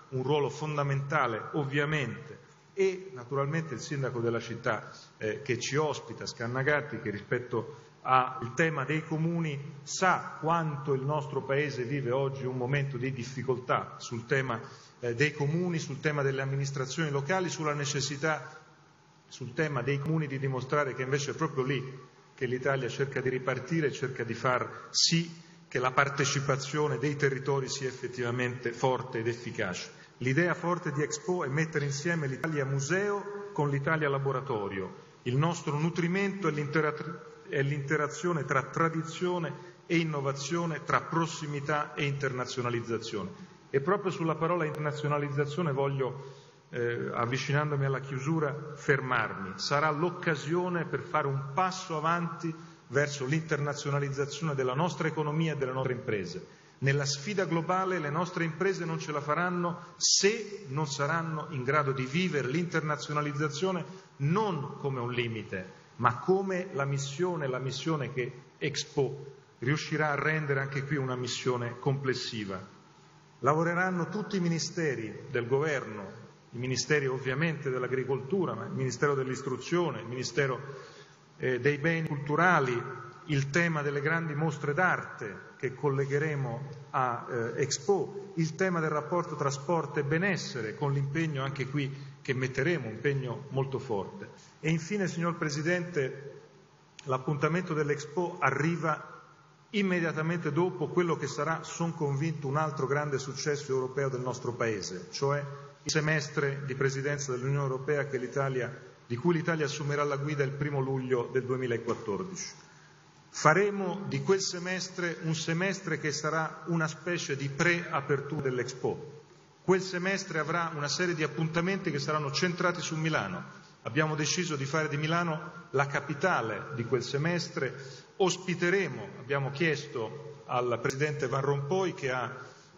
un ruolo fondamentale ovviamente, e naturalmente il sindaco della città eh, che ci ospita, Scannagatti, che rispetto al tema dei comuni sa quanto il nostro Paese vive oggi un momento di difficoltà sul tema eh, dei comuni, sul tema delle amministrazioni locali, sulla necessità sul tema dei comuni di dimostrare che invece è proprio lì che l'Italia cerca di ripartire e cerca di far sì che la partecipazione dei territori sia effettivamente forte ed efficace. L'idea forte di Expo è mettere insieme l'Italia museo con l'Italia laboratorio, il nostro nutrimento e l'intera- è l'interazione tra tradizione e innovazione, tra prossimità e internazionalizzazione. E proprio sulla parola internazionalizzazione voglio, eh, avvicinandomi alla chiusura, fermarmi. Sarà l'occasione per fare un passo avanti verso l'internazionalizzazione della nostra economia e delle nostre imprese. Nella sfida globale le nostre imprese non ce la faranno se non saranno in grado di vivere l'internazionalizzazione non come un limite, ma come la missione, la missione che Expo riuscirà a rendere anche qui una missione complessiva. Lavoreranno tutti i ministeri del governo, i ministeri ovviamente dell'agricoltura, ma il Ministero dell'istruzione, il Ministero eh, dei beni culturali, il tema delle grandi mostre d'arte che collegheremo a eh, Expo, il tema del rapporto tra sport e benessere, con l'impegno anche qui che metteremo, un impegno molto forte. E infine, signor Presidente, l'appuntamento dell'Expo arriva immediatamente dopo quello che sarà, son convinto, un altro grande successo europeo del nostro Paese, cioè il semestre di presidenza dell'Unione Europea che l'Italia, di cui l'Italia assumerà la guida il primo luglio del duemilaquattordici. Faremo di quel semestre un semestre che sarà una specie di pre-apertura dell'Expo. Quel semestre avrà una serie di appuntamenti che saranno centrati su Milano. Abbiamo deciso di fare di Milano la capitale di quel semestre. Ospiteremo, abbiamo chiesto al Presidente Van Rompuy, che ha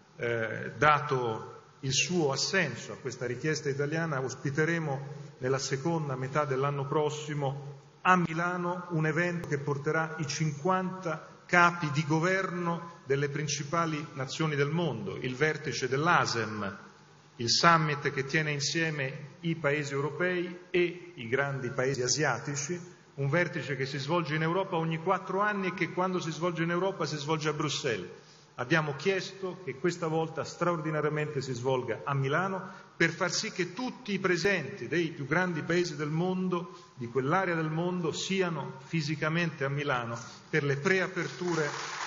eh, dato il suo assenso a questa richiesta italiana, ospiteremo nella seconda metà dell'anno prossimo a Milano un evento che porterà i cinquanta capi di governo delle principali nazioni del mondo, il vertice dell'ASEM, il summit che tiene insieme i paesi europei e i grandi paesi asiatici, un vertice che si svolge in Europa ogni quattro anni e che quando si svolge in Europa si svolge a Bruxelles. Abbiamo chiesto che questa volta straordinariamente si svolga a Milano per far sì che tutti i presenti dei più grandi paesi del mondo, di quell'area del mondo, siano fisicamente a Milano per le preaperture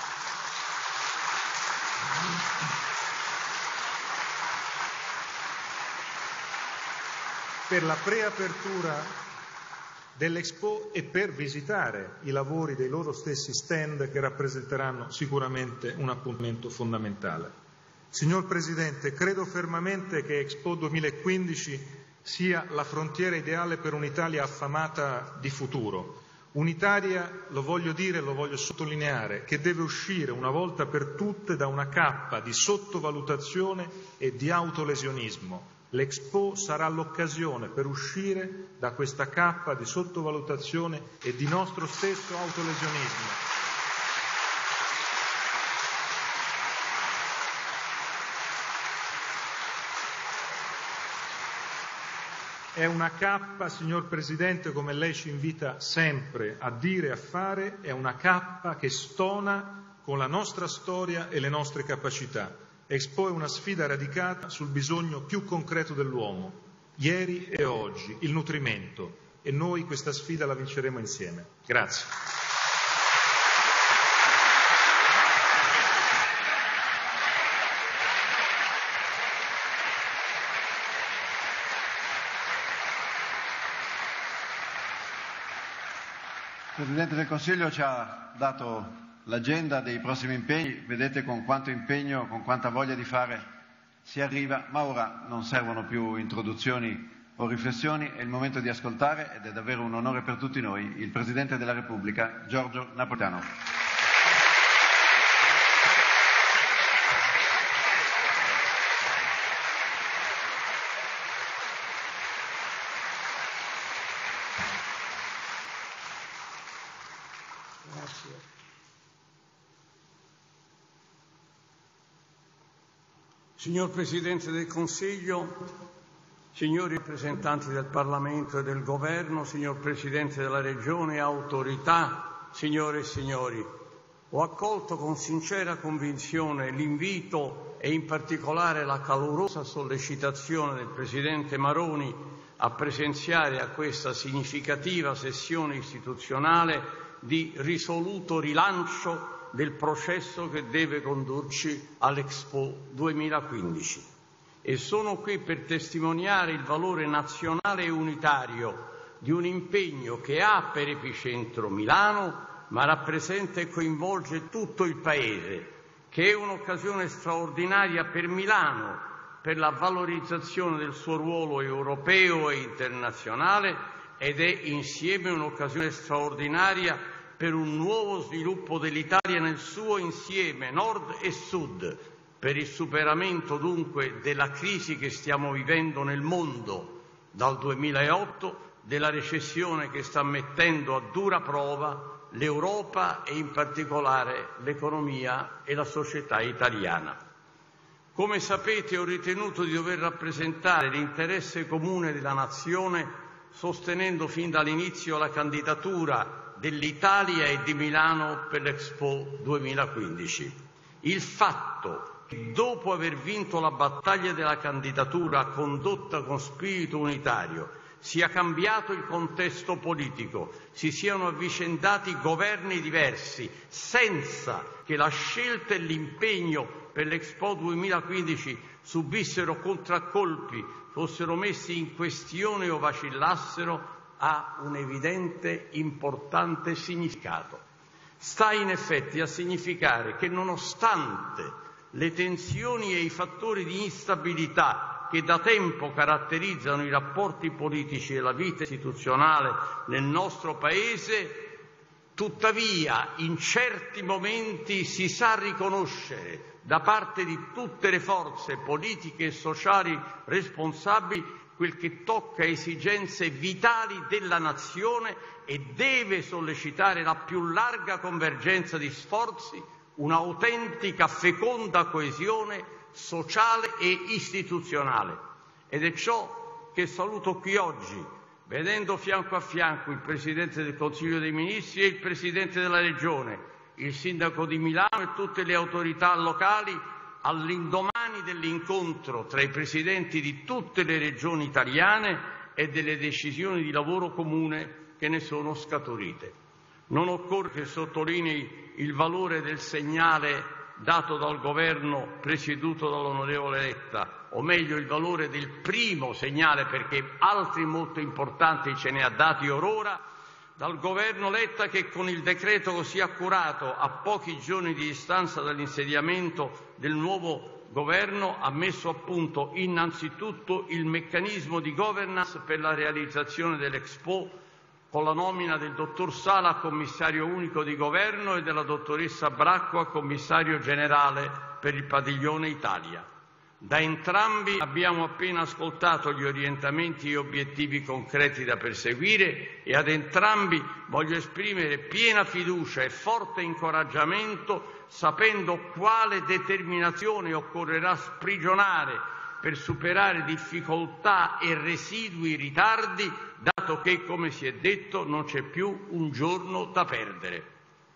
per la preapertura dell'Expo e per visitare i lavori dei loro stessi stand che rappresenteranno sicuramente un appuntamento fondamentale. Signor Presidente, credo fermamente che Expo duemilaquindici sia la frontiera ideale per un'Italia affamata di futuro. Un'Italia, lo voglio dire, lo voglio sottolineare, che deve uscire una volta per tutte da una cappa di sottovalutazione e di autolesionismo. L'Expo sarà l'occasione per uscire da questa cappa di sottovalutazione e di nostro stesso autolesionismo. È una cappa, signor Presidente, come lei ci invita sempre a dire e a fare, è una cappa che stona con la nostra storia e le nostre capacità. Expo è una sfida radicata sul bisogno più concreto dell'uomo, ieri e oggi, il nutrimento, e noi questa sfida la vinceremo insieme. Grazie. Il Presidente del Consiglio ci ha dato l'agenda dei prossimi impegni, vedete con quanto impegno, con quanta voglia di fare si arriva, ma ora non servono più introduzioni o riflessioni, è il momento di ascoltare, ed è davvero un onore per tutti noi, il Presidente della Repubblica, Giorgio Napolitano. Signor Presidente del Consiglio, signori rappresentanti del Parlamento e del Governo, signor Presidente della Regione, autorità, signore e signori, ho accolto con sincera convinzione l'invito e in particolare la calorosa sollecitazione del Presidente Maroni a presenziare a questa significativa sessione istituzionale di risoluto rilancio del processo che deve condurci all'Expo duemilaquindici. E sono qui per testimoniare il valore nazionale e unitario di un impegno che ha per epicentro Milano, ma rappresenta e coinvolge tutto il Paese, che è un'occasione straordinaria per Milano, per la valorizzazione del suo ruolo europeo e internazionale, ed è insieme un'occasione straordinaria per un nuovo sviluppo dell'Italia nel suo insieme, nord e sud, per il superamento dunque della crisi che stiamo vivendo nel mondo dal duemilaotto, della recessione che sta mettendo a dura prova l'Europa e in particolare l'economia e la società italiana. Come sapete, ho ritenuto di dover rappresentare l'interesse comune della Nazione sostenendo fin dall'inizio la candidatura dell'Italia e di Milano per l'Expo duemilaquindici. Il fatto che dopo aver vinto la battaglia della candidatura condotta con spirito unitario sia cambiato il contesto politico, si siano avvicendati governi diversi senza che la scelta e l'impegno per l'Expo duemilaquindici subissero contraccolpi, fossero messi in questione o vacillassero, ha un evidente, importante significato. Sta in effetti a significare che nonostante le tensioni e i fattori di instabilità che da tempo caratterizzano i rapporti politici e la vita istituzionale nel nostro Paese, tuttavia in certi momenti si sa riconoscere da parte di tutte le forze politiche e sociali responsabili quel che tocca esigenze vitali della Nazione e deve sollecitare la più larga convergenza di sforzi, un'autentica feconda coesione sociale e istituzionale. Ed è ciò che saluto qui oggi, vedendo fianco a fianco il Presidente del Consiglio dei Ministri e il Presidente della Regione, il Sindaco di Milano e tutte le autorità locali, all'indomani dell'incontro tra i Presidenti di tutte le regioni italiane e delle decisioni di lavoro comune che ne sono scaturite. Non occorre che sottolinei il valore del segnale dato dal Governo presieduto dall'onorevole Letta, o meglio il valore del primo segnale, perché altri molto importanti ce ne ha dati orora, dal Governo Letta, che con il decreto così accurato a pochi giorni di distanza dall'insediamento del nuovo Governo ha messo a punto innanzitutto il meccanismo di governance per la realizzazione dell'Expo, con la nomina del dottor Sala a commissario unico di governo e della dottoressa Bracco a commissario generale per il padiglione Italia. Da entrambi abbiamo appena ascoltato gli orientamenti e obiettivi concreti da perseguire e ad entrambi voglio esprimere piena fiducia e forte incoraggiamento, sapendo quale determinazione occorrerà sprigionare per superare difficoltà e residui ritardi, dato che, come si è detto, non c'è più un giorno da perdere.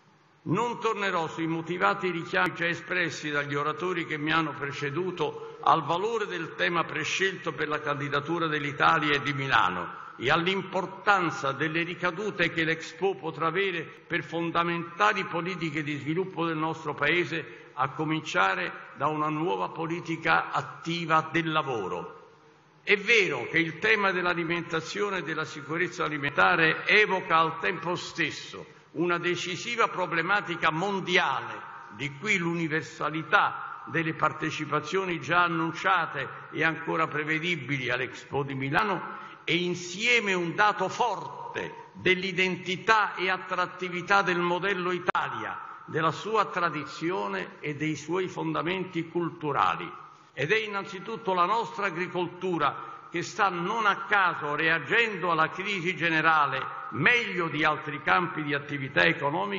Non tornerò sui motivati richiami già espressi dagli oratori che mi hanno preceduto al valore del tema prescelto per la candidatura dell'Italia e di Milano e all'importanza delle ricadute che l'Expo potrà avere per fondamentali politiche di sviluppo del nostro Paese, a cominciare da una nuova politica attiva del lavoro. È vero che il tema dell'alimentazione e della sicurezza alimentare evoca al tempo stesso una decisiva problematica mondiale, di cui l'universalità delle partecipazioni già annunciate e ancora prevedibili all'Expo di Milano, e insieme un dato forte dell'identità e attrattività del modello Italia, della sua tradizione e dei suoi fondamenti culturali. Ed è innanzitutto la nostra agricoltura che sta non a caso reagendo alla crisi generale meglio di altri campi di attività economica,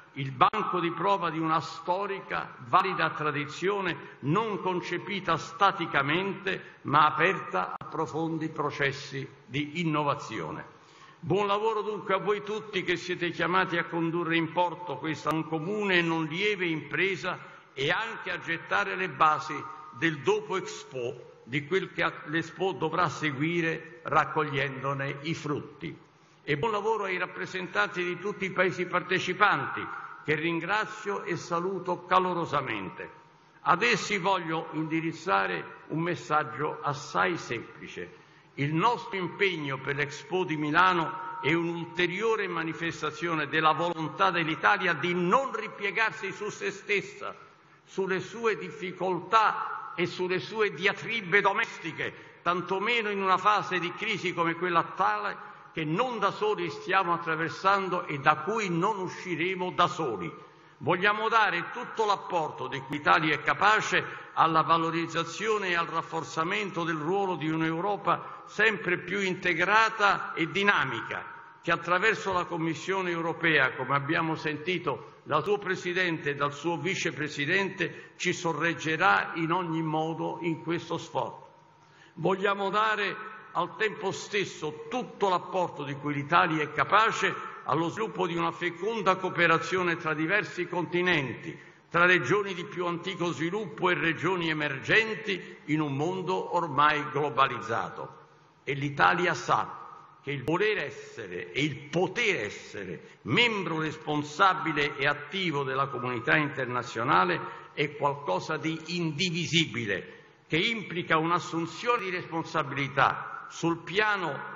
il banco di prova di una storica, valida tradizione non concepita staticamente, ma aperta a profondi processi di innovazione. Buon lavoro dunque a voi tutti che siete chiamati a condurre in porto questa non comune e non lieve impresa e anche a gettare le basi del dopo Expo, di quel che l'Expo dovrà seguire raccogliendone i frutti. E buon lavoro ai rappresentanti di tutti i Paesi partecipanti, che ringrazio e saluto calorosamente. Ad essi voglio indirizzare un messaggio assai semplice. Il nostro impegno per l'Expo di Milano è un'ulteriore manifestazione della volontà dell'Italia di non ripiegarsi su se stessa, sulle sue difficoltà e sulle sue diatribe domestiche, tantomeno in una fase di crisi come quella attuale che non da soli stiamo attraversando e da cui non usciremo da soli. Vogliamo dare tutto l'apporto di cui l'Italia è capace alla valorizzazione e al rafforzamento del ruolo di un'Europa sempre più integrata e dinamica, che attraverso la Commissione europea, come abbiamo sentito dal suo Presidente e dal suo Vicepresidente, ci sorreggerà in ogni modo in questo sforzo. Vogliamo dare al tempo stesso tutto l'apporto di cui l'Italia è capace allo sviluppo di una feconda cooperazione tra diversi continenti, tra regioni di più antico sviluppo e regioni emergenti in un mondo ormai globalizzato. E l'Italia sa che il voler essere e il poter essere membro responsabile e attivo della comunità internazionale è qualcosa di indivisibile, che implica un'assunzione di responsabilità sul piano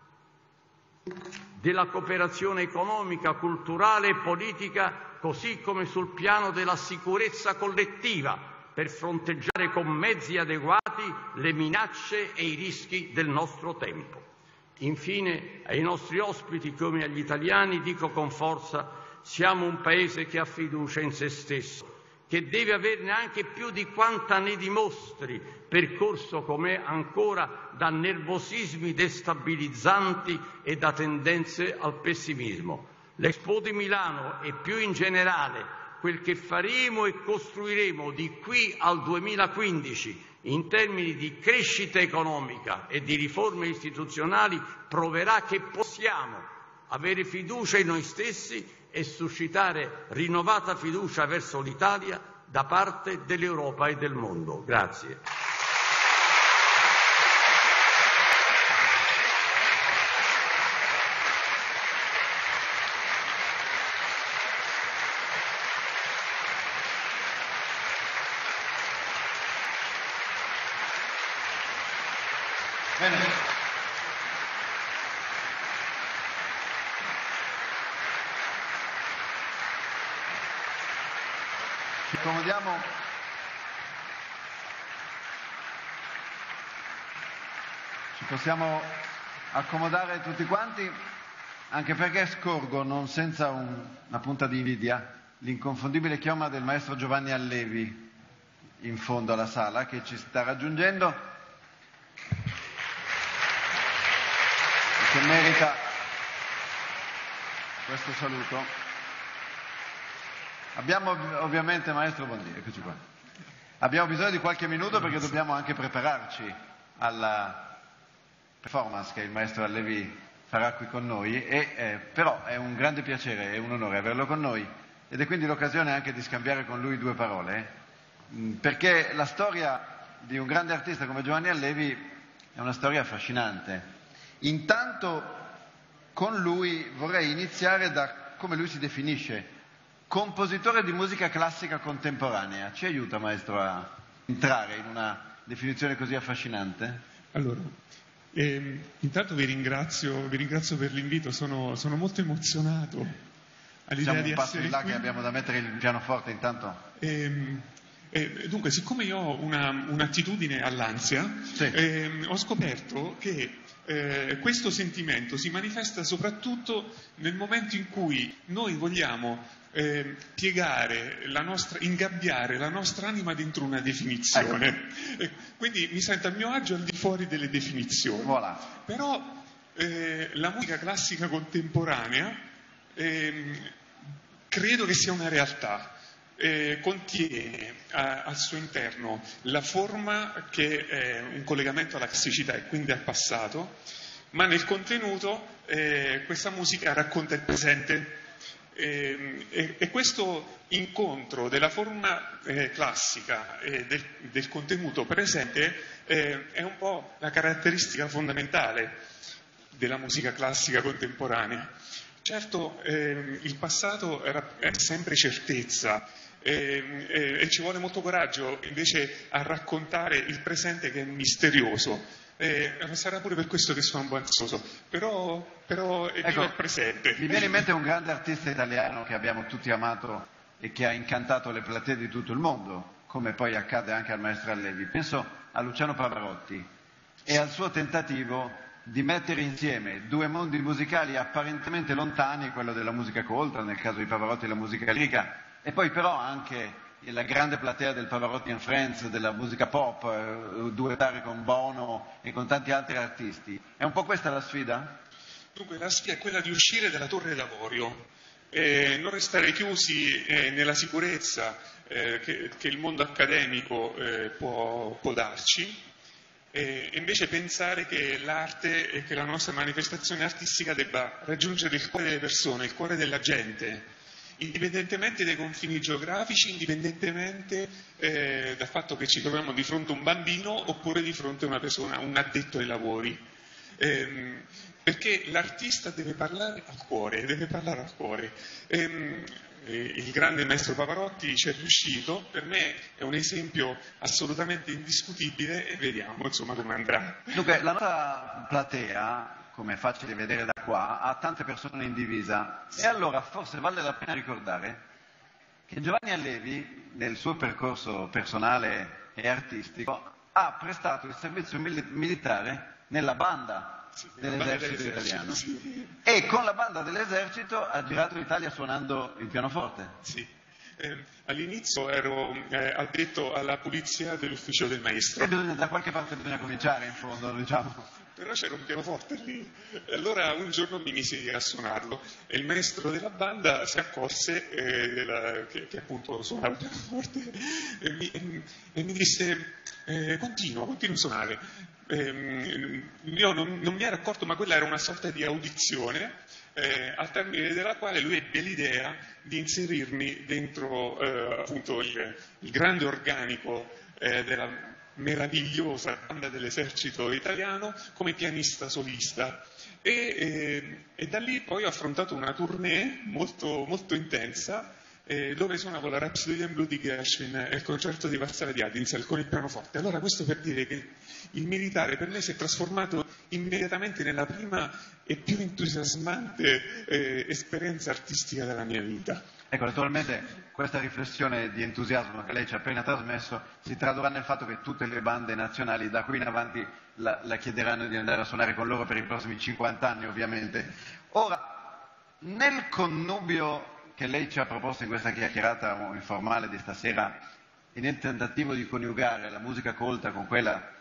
della cooperazione economica, culturale e politica, così come sul piano della sicurezza collettiva, per fronteggiare con mezzi adeguati le minacce e i rischi del nostro tempo. Infine, ai nostri ospiti come agli italiani dico con forza: siamo un Paese che ha fiducia in se stesso, che deve averne anche più di quanta ne dimostri, percorso com'è ancora da nervosismi destabilizzanti e da tendenze al pessimismo. L'Expo di Milano e più in generale quel che faremo e costruiremo di qui al duemilaquindici in termini di crescita economica e di riforme istituzionali proverà che possiamo avere fiducia in noi stessi e suscitare rinnovata fiducia verso l'Italia da parte dell'Europa e del mondo. Grazie. Bene. Ci accomodiamo. Ci possiamo accomodare tutti quanti, anche perché scorgo, non senza un, una punta di invidia, l'inconfondibile chioma del maestro Giovanni Allevi in fondo alla sala, che ci sta raggiungendo, che merita questo saluto. Abbiamo ovviamente, maestro, buongiorno, eccoci qua. Abbiamo bisogno di qualche minuto perché dobbiamo anche prepararci alla performance che il maestro Allevi farà qui con noi, e, eh, però è un grande piacere e un onore averlo con noi, ed è quindi l'occasione anche di scambiare con lui due parole, eh, perché la storia di un grande artista come Giovanni Allevi è una storia affascinante. Intanto con lui vorrei iniziare da come lui si definisce: compositore di musica classica contemporanea. Ci aiuta, maestro, a entrare in una definizione così affascinante? Allora, ehm, intanto vi ringrazio, vi ringrazio per l'invito, sono, sono molto emozionato all'idea Siamo di un passo essere in là qui. Che abbiamo da mettere il pianoforte intanto. Ehm, eh, dunque, siccome io ho una, un'attitudine all'ansia, Sì. ehm, ho scoperto che Eh, questo sentimento si manifesta soprattutto nel momento in cui noi vogliamo eh, piegare la nostra, ingabbiare la nostra anima dentro una definizione. Ecco. Eh, quindi mi sento a mio agio al di fuori delle definizioni. Voilà. Però eh, la musica classica contemporanea eh, credo che sia una realtà. Eh, contiene a, al suo interno la forma che è un collegamento alla classicità e quindi al passato, ma nel contenuto eh, questa musica racconta il presente. E, e, e questo incontro della forma eh, classica e del, del contenuto presente eh, è un po' la caratteristica fondamentale della musica classica contemporanea. Certo, eh, il passato era, è sempre certezza e, e, e ci vuole molto coraggio invece a raccontare il presente che è misterioso. Eh, sarà pure per questo che sono un po' ansioso, però, però è ecco, il presente. Mi viene in mente un grande artista italiano che abbiamo tutti amato e che ha incantato le platee di tutto il mondo, come poi accade anche al maestro Allevi. Penso a Luciano Pavarotti e al suo tentativo di mettere insieme due mondi musicali apparentemente lontani, quello della musica colta, nel caso di Pavarotti la musica lirica, e poi però anche la grande platea del Pavarotti and Friends, della musica pop, eh, duettare con Bono e con tanti altri artisti. È un po' questa la sfida? Dunque la sfida è quella di uscire dalla torre d'avorio, eh, non restare chiusi eh, nella sicurezza eh, che, che il mondo accademico eh, può, può darci, e invece pensare che l'arte e che la nostra manifestazione artistica debba raggiungere il cuore delle persone, il cuore della gente, indipendentemente dai confini geografici, indipendentemente eh, dal fatto che ci troviamo di fronte a un bambino oppure di fronte a una persona, un addetto ai lavori. Ehm, perché l'artista deve parlare al cuore, deve parlare al cuore. Ehm, eh, il grande maestro Pavarotti ci è riuscito, per me è un esempio assolutamente indiscutibile e vediamo insomma come andrà. Dunque, la nostra platea, come è facile vedere da qua, ha tante persone in divisa e allora forse vale la pena ricordare che Giovanni Allevi, nel suo percorso personale e artistico, ha prestato il servizio mil- militare nella banda sì, dell'esercito banda italiano sì. E con la banda dell'esercito ha girato l'Italia suonando il pianoforte. Sì. Eh, all'inizio ero eh, addetto alla pulizia dell'ufficio del maestro. E bisogna, da qualche parte bisogna cominciare in fondo, diciamo. Però c'era un pianoforte lì, e allora un giorno mi misi a suonarlo e il maestro della banda si accorse eh, della, che, che appunto suonava il pianoforte e mi, e, e mi disse eh, continua, continua a suonare. Eh, io non, non mi ero accorto, ma quella era una sorta di audizione eh, al termine della quale lui ebbe l'idea di inserirmi dentro eh, appunto il, il grande organico eh, della meravigliosa banda dell'esercito italiano come pianista solista e, e, e da lì poi ho affrontato una tournée molto, molto intensa eh, dove suonavo la Rhapsody in Blue di Gershwin e il concerto di Varsavia di Adinzel con il pianoforte. Allora questo per dire che il militare per me si è trasformato immediatamente nella prima e più entusiasmante eh, esperienza artistica della mia vita. Ecco, naturalmente questa riflessione di entusiasmo che lei ci ha appena trasmesso si tradurrà nel fatto che tutte le bande nazionali da qui in avanti la, la chiederanno di andare a suonare con loro per i prossimi cinquanta anni, ovviamente. Ora, nel connubio che lei ci ha proposto in questa chiacchierata informale di stasera e nel tentativo di coniugare la musica colta con quella,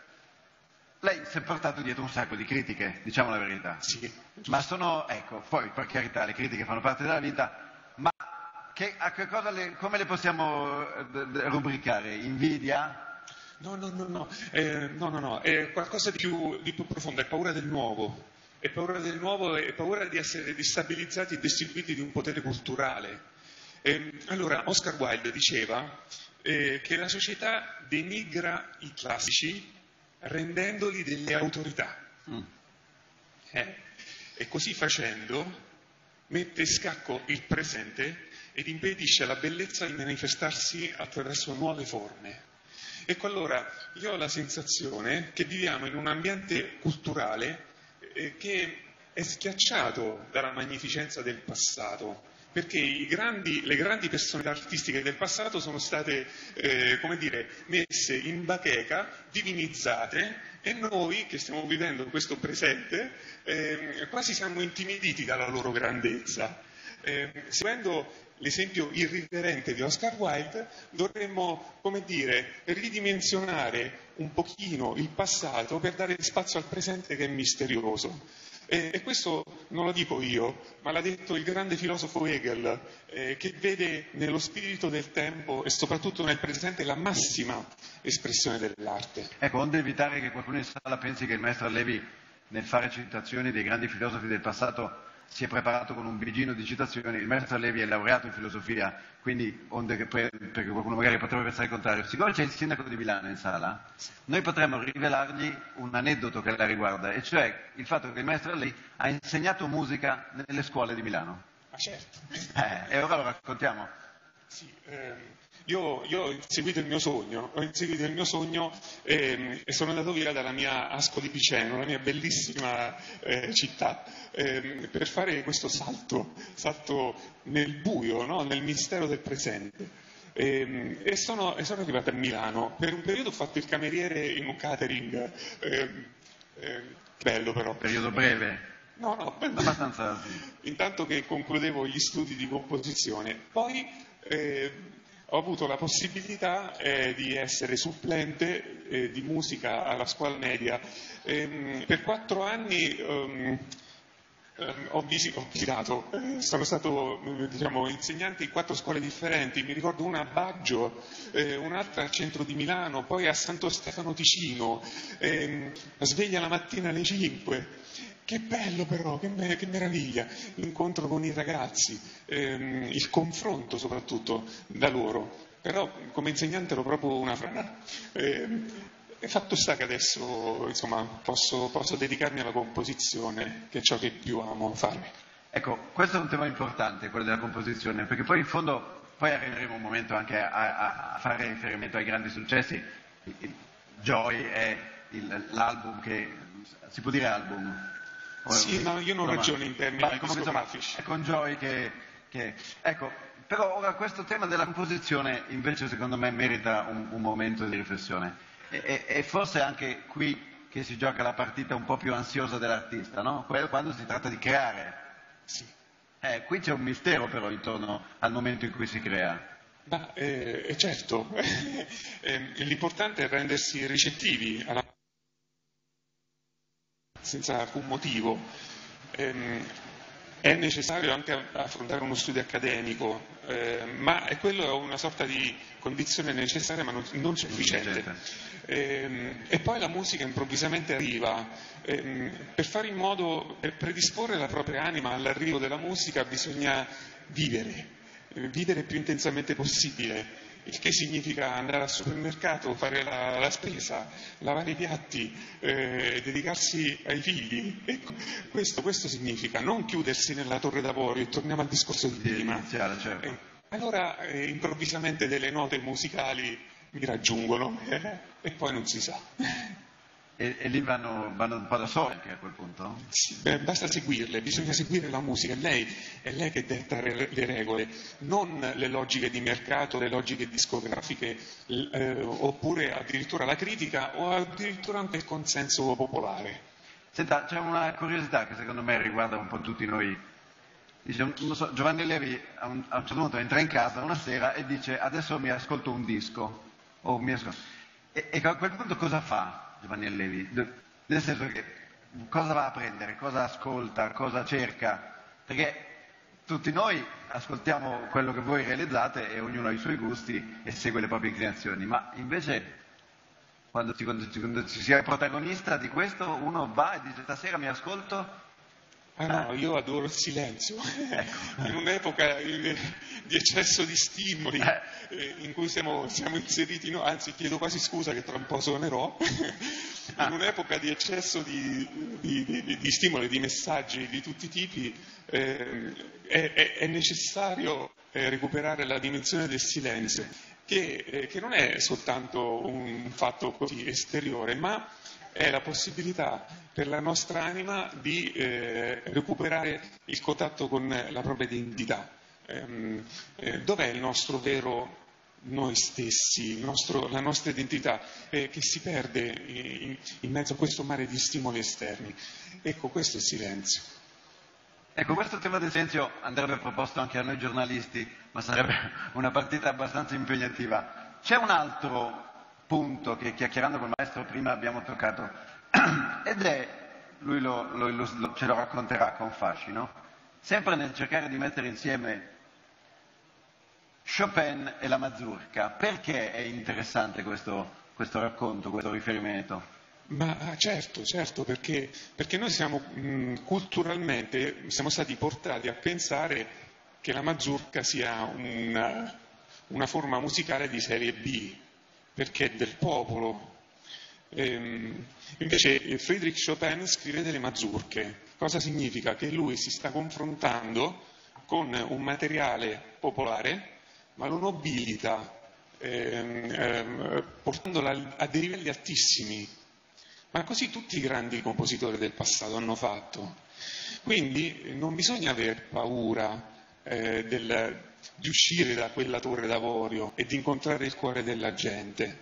lei si è portato dietro un sacco di critiche, diciamo la verità. Sì. Ma sono, ecco, poi per carità le critiche fanno parte della vita, ma che, a che cosa le, come le possiamo rubricare? Invidia? No, no, no, no, eh, no, no, no, è qualcosa di più, di più profondo, è paura del nuovo. È paura del nuovo e paura di essere destabilizzati e destituiti di un potere culturale. Eh, allora, Oscar Wilde diceva eh, che la società denigra i classici rendendoli delle autorità. Mm. Eh, e così facendo mette in scacco il presente ed impedisce alla bellezza di manifestarsi attraverso nuove forme. Ecco, allora, io ho la sensazione che viviamo in un ambiente culturale eh, che è schiacciato dalla magnificenza del passato, perché i grandi, le grandi personalità artistiche del passato sono state, eh, come dire, messe in bacheca, divinizzate, e noi che stiamo vivendo questo presente eh, quasi siamo intimiditi dalla loro grandezza. Eh, seguendo l'esempio irriverente di Oscar Wilde, dovremmo, come dire, ridimensionare un pochino il passato per dare spazio al presente che è misterioso. E, e questo non lo dico io, ma l'ha detto il grande filosofo Hegel, eh, che vede nello spirito del tempo e soprattutto nel presente la massima espressione dell'arte. Ecco, onde evitare che qualcuno in sala pensi che il maestro Allevi, nel fare citazioni dei grandi filosofi del passato, si è preparato con un bigino di citazioni, il maestro Allevi è laureato in filosofia, quindi, onde che, perché qualcuno magari potrebbe pensare il contrario, siccome c'è il sindaco di Milano in sala, noi potremmo rivelargli un aneddoto che la riguarda, e cioè il fatto che il maestro Allevi ha insegnato musica nelle scuole di Milano. Ma certo. Eh, e ora lo raccontiamo. Sì, ehm... Io, io ho inseguito il mio sogno, ho inseguito il mio sogno e, e sono andato via dalla mia Ascoli Piceno, la mia bellissima eh, città, eh, per fare questo salto, salto nel buio, no? Nel mistero del presente. E, e, sono, e sono arrivato a Milano. Per un periodo ho fatto il cameriere in un catering, eh, eh, bello però. Periodo breve? No, no, abbastanza. Intanto che concludevo gli studi di composizione. Poi... Eh, ho avuto la possibilità eh, di essere supplente eh, di musica alla scuola media. Ehm, per quattro anni ehm, ehm, ho, visi- ho visitato, eh, sono stato diciamo, insegnante in quattro scuole differenti, mi ricordo una a Baggio, eh, un'altra al centro di Milano, poi a Santo Stefano Ticino, ehm, la sveglia la mattina alle cinque. Che bello però, che, me- che meraviglia, l'incontro con i ragazzi, ehm, il confronto soprattutto da loro, però come insegnante ero proprio una frana. Ehm, e fatto sta che adesso insomma, posso, posso dedicarmi alla composizione, che è ciò che più amo fare. Ecco, questo è un tema importante, quello della composizione, perché poi in fondo, poi arriveremo un momento anche a, a fare riferimento ai grandi successi. Joy è il, l'album che, si può dire album? Sì, ma io non ragiono in termini discografici. È con Joy che, che... Ecco, però ora questo tema della composizione invece secondo me merita un, un momento di riflessione. E, e, e forse anche qui che si gioca la partita un po' più ansiosa dell'artista, no? Quando si tratta di creare. Sì. Eh, qui c'è un mistero però intorno al momento in cui si crea. Ma eh, certo, eh, l'importante è rendersi ricettivi alla senza alcun motivo. Ehm, è necessario anche affrontare uno studio accademico, eh, ma è quello è una sorta di condizione necessaria ma non, non sufficiente. Ehm, e poi la musica improvvisamente arriva. Ehm, per fare in modo, per predisporre la propria anima all'arrivo della musica bisogna vivere, eh, vivere più intensamente possibile. Il che significa andare al supermercato, fare la, la spesa, lavare i piatti, eh, dedicarsi ai figli. Ecco, questo, questo significa non chiudersi nella torre d'avorio, e torniamo al discorso di prima. Certo. Eh, allora eh, improvvisamente delle note musicali mi raggiungono eh, e poi non si sa. E, e lì vanno, vanno un po' da sole anche a quel punto? Sì, beh, basta seguirle, bisogna seguire la musica, è lei, è lei che detta le, le regole, non le logiche di mercato, le logiche discografiche, eh, oppure addirittura la critica o addirittura anche il consenso popolare. Senta, c'è una curiosità che secondo me riguarda un po' tutti noi. Dice, non so, Giovanni Allevi a un, a un certo punto entra in casa una sera e dice adesso mi ascolto un disco, o mi ascolto. E, e a quel punto cosa fa Giovanni Allevi? Nel senso che cosa va a prendere, cosa ascolta, cosa cerca? Perché tutti noi ascoltiamo quello che voi realizzate e ognuno ha i suoi gusti e segue le proprie inclinazioni, ma invece quando ci, quando ci, quando ci si è protagonista di questo uno va e dice stasera mi ascolto. Ah no, io adoro il silenzio, ecco. In un'epoca di eccesso di stimoli eh, in cui siamo, siamo inseriti, no, anzi chiedo quasi scusa che tra un po' suonerò, in un'epoca di eccesso di, di, di, di stimoli, di messaggi di tutti i tipi, eh, è, è, è necessario eh, recuperare la dimensione del silenzio, che, eh, che non è soltanto un fatto così esteriore, ma è la possibilità per la nostra anima di eh, recuperare il contatto con la propria identità. Ehm, eh, dov'è il nostro vero noi stessi, il nostro, la nostra identità eh, che si perde in, in mezzo a questo mare di stimoli esterni? Ecco, questo è il silenzio. Ecco, questo tema del silenzio andrebbe proposto anche a noi giornalisti, ma sarebbe una partita abbastanza impegnativa. C'è un altro punto che chiacchierando con il maestro prima abbiamo toccato ed è lui lo, lo, lo, ce lo racconterà con fascino, sempre nel cercare di mettere insieme Chopin e la mazurka. Perché è interessante questo, questo racconto, questo riferimento? Ma certo, certo, perché, perché noi siamo mh, culturalmente siamo stati portati a pensare che la mazurka sia una, una forma musicale di serie B, perché è del popolo. Ehm, invece Friedrich Chopin scrive delle mazurche. Cosa significa? Che lui si sta confrontando con un materiale popolare, ma lo nobilita, ehm, ehm, portandola a dei livelli altissimi. Ma così tutti i grandi compositori del passato hanno fatto. Quindi non bisogna aver paura eh, del, di uscire da quella torre d'avorio e di incontrare il cuore della gente.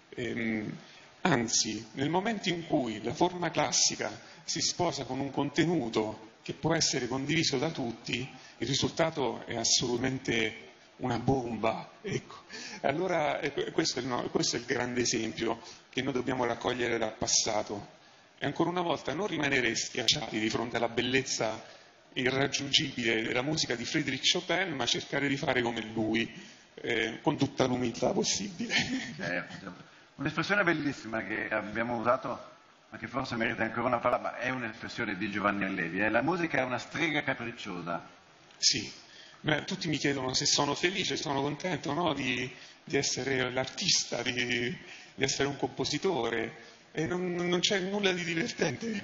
Ehm, anzi, nel momento in cui la forma classica si sposa con un contenuto che può essere condiviso da tutti, il risultato è assolutamente una bomba. Ecco. Allora eh, questo, è il, no, questo è il grande esempio che noi dobbiamo raccogliere dal passato e ancora una volta non rimanere schiacciati di fronte alla bellezza irraggiungibile della musica di Friedrich Chopin, ma cercare di fare come lui, eh, con tutta l'umiltà possibile. Certo. Un'espressione bellissima che abbiamo usato, ma che forse merita ancora una parola, ma è un'espressione di Giovanni Allevi, eh? La musica è una strega capricciosa. Sì. Beh, tutti mi chiedono se sono felice, sono contento, no? di, di essere l'artista, di, di essere un compositore, e non, non c'è nulla di divertente,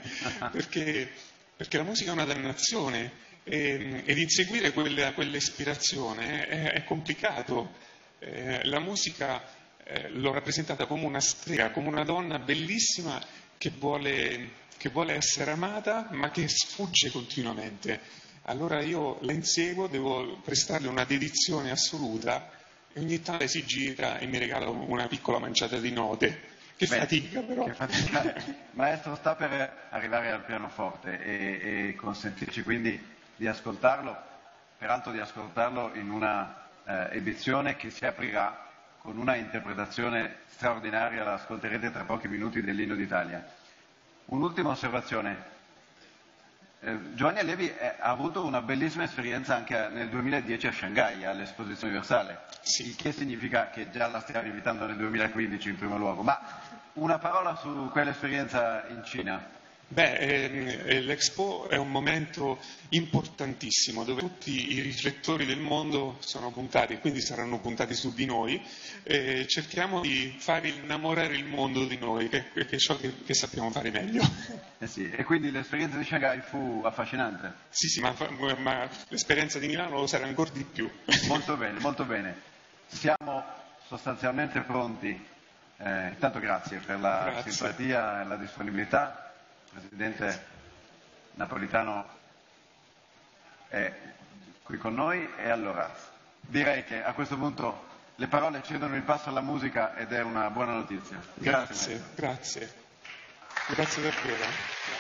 perché, perché la musica è una dannazione e, ed inseguire quella, quell'ispirazione è, è complicato. Eh, la musica eh, l'ho rappresentata come una strega, come una donna bellissima che vuole, che vuole essere amata ma che sfugge continuamente. Allora io la inseguo, devo prestarle una dedizione assoluta e ogni tanto si gira e mi regala una piccola manciata di note. Che Beh, fatica però. Che fatica. Maestro sta per arrivare al pianoforte e, e consentirci quindi di ascoltarlo, peraltro di ascoltarlo in una eh, edizione che si aprirà con una interpretazione straordinaria, la ascolterete tra pochi minuti, dell'Inno d'Italia. Un'ultima osservazione. Eh, Giovanni Allevi è, ha avuto una bellissima esperienza anche nel duemiladieci a Shanghai, all'Esposizione Universale, sì. Il che significa che già la stiamo invitando nel duemilaquindici in primo luogo. Ma una parola su quell'esperienza in Cina. Beh, eh, l'Expo è un momento importantissimo dove tutti i riflettori del mondo sono puntati, quindi saranno puntati su di noi, e cerchiamo di fare innamorare il mondo di noi, che, che è ciò che, che sappiamo fare meglio. Eh sì, e quindi l'esperienza di Shanghai fu affascinante? Sì, sì, ma, ma l'esperienza di Milano lo sarà ancora di più. Molto bene, molto bene. Siamo sostanzialmente pronti. Eh, intanto grazie per la grazie. simpatia e la disponibilità. Il Presidente Napolitano è qui con noi e allora direi che a questo punto le parole cedono il passo alla musica ed è una buona notizia. Grazie, grazie. Grazie, grazie davvero. Grazie.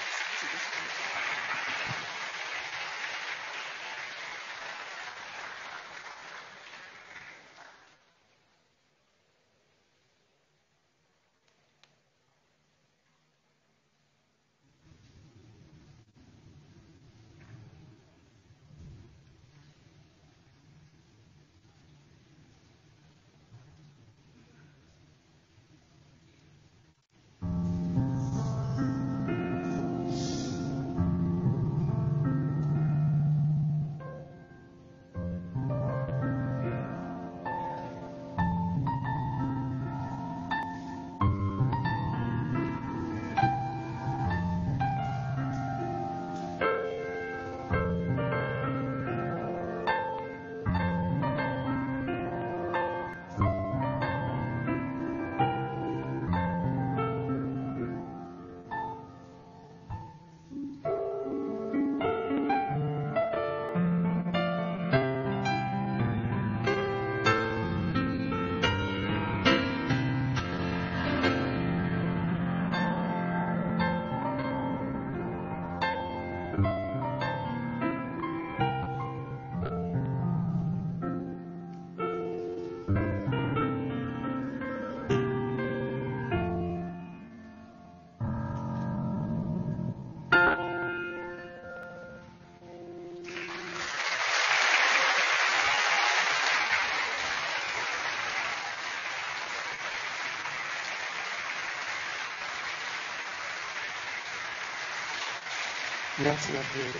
Grazie davvero.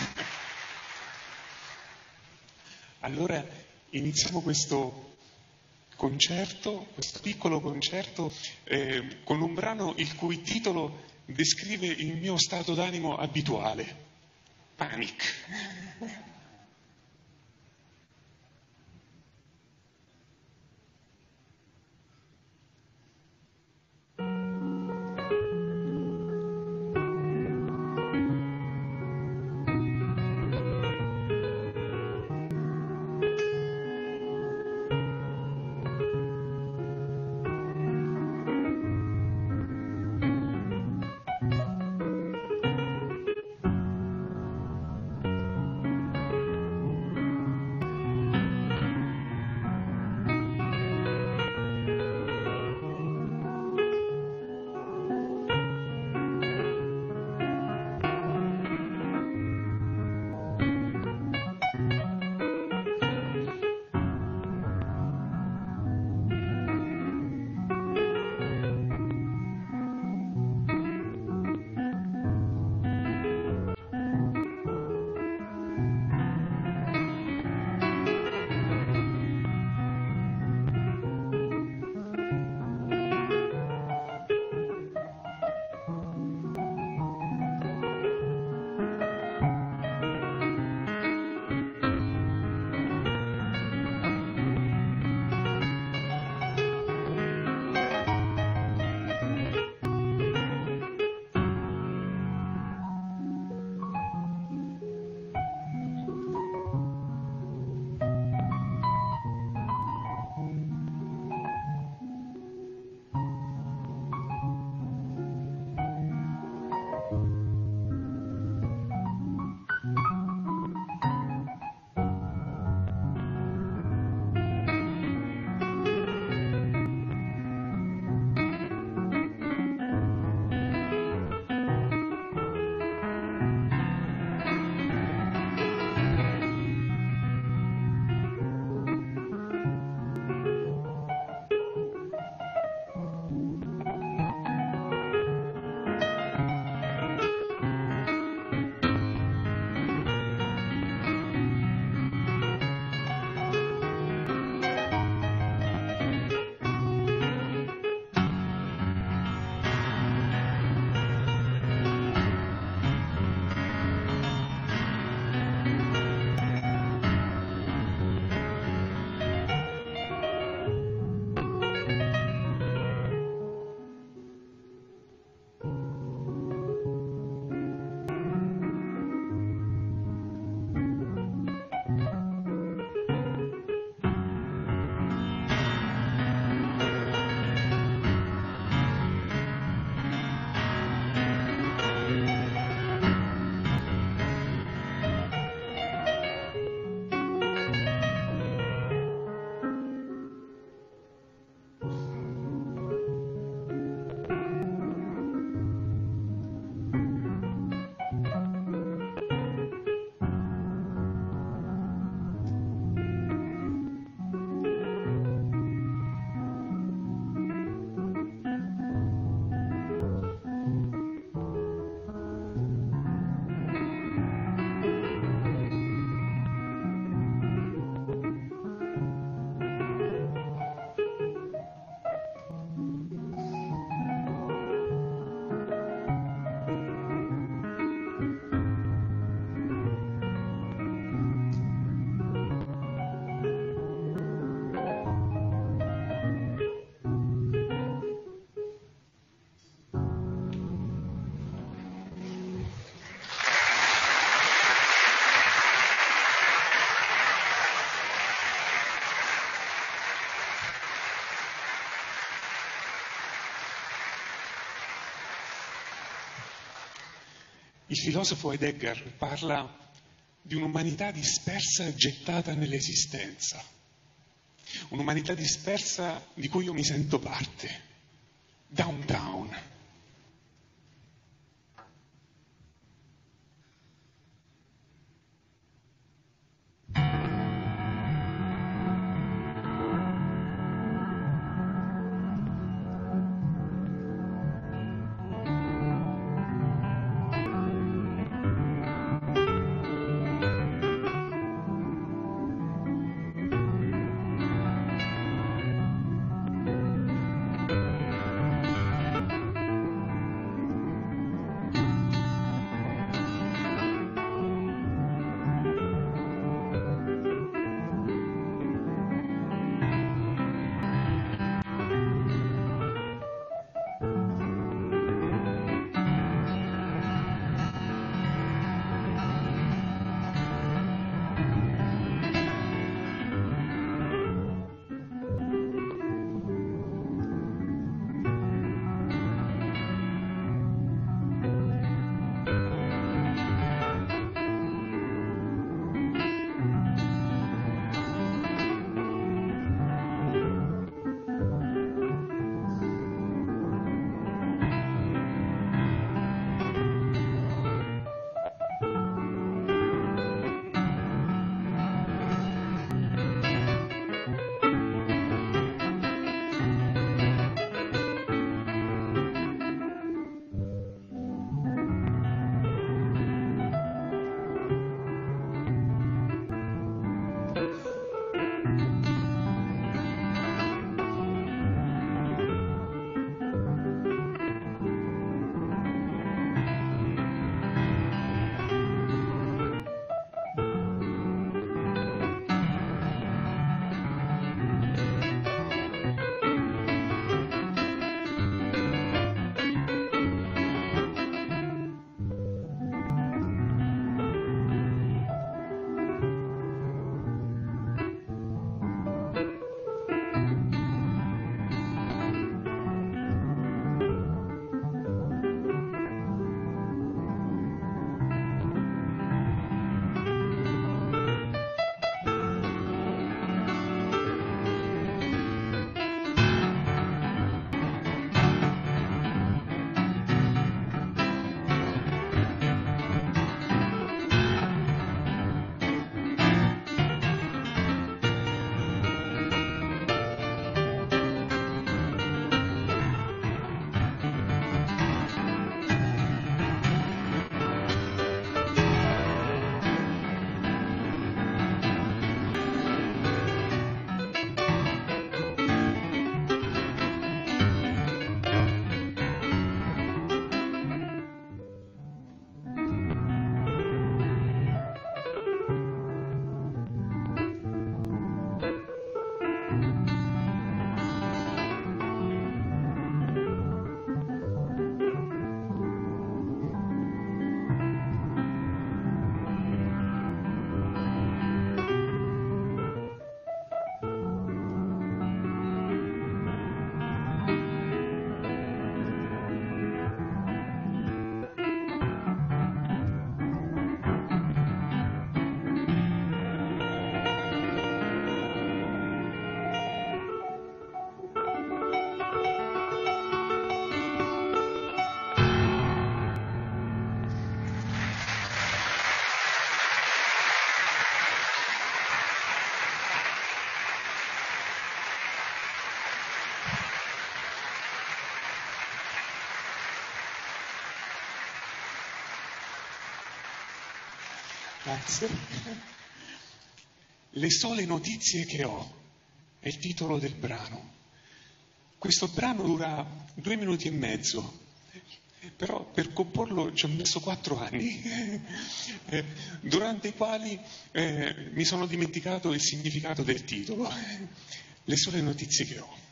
Allora iniziamo questo concerto, questo piccolo concerto, eh, con un brano il cui titolo descrive il mio stato d'animo abituale: Panic. Il filosofo Heidegger parla di un'umanità dispersa e gettata nell'esistenza, un'umanità dispersa di cui io mi sento parte, downtown. Grazie. Le sole notizie che ho è il titolo del brano. Questo brano dura due minuti e mezzo, però per comporlo ci ho messo quattro anni, eh, durante i quali eh, mi sono dimenticato il significato del titolo. Le sole notizie che ho.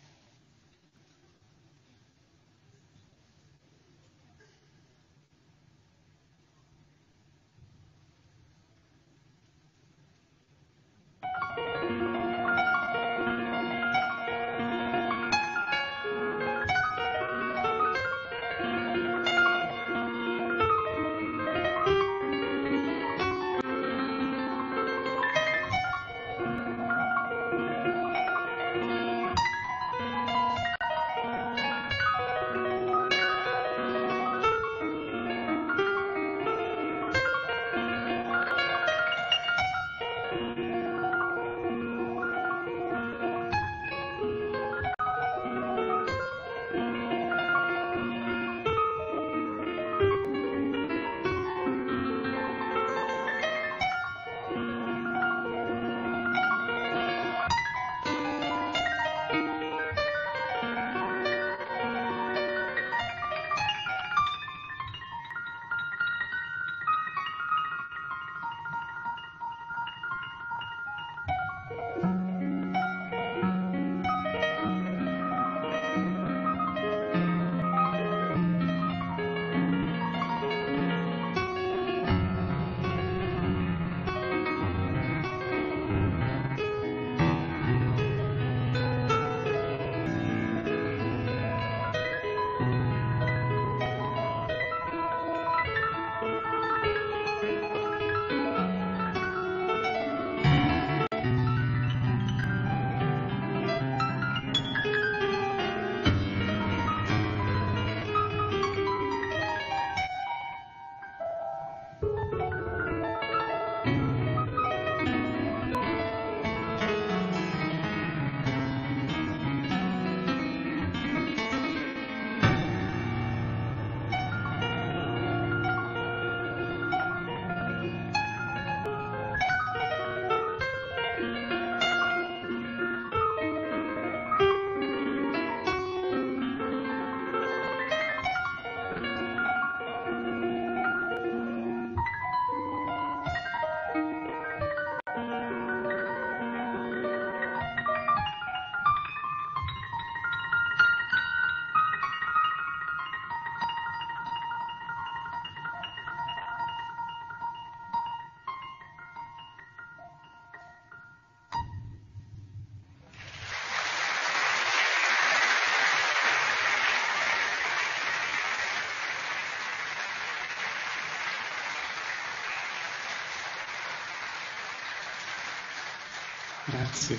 Grazie.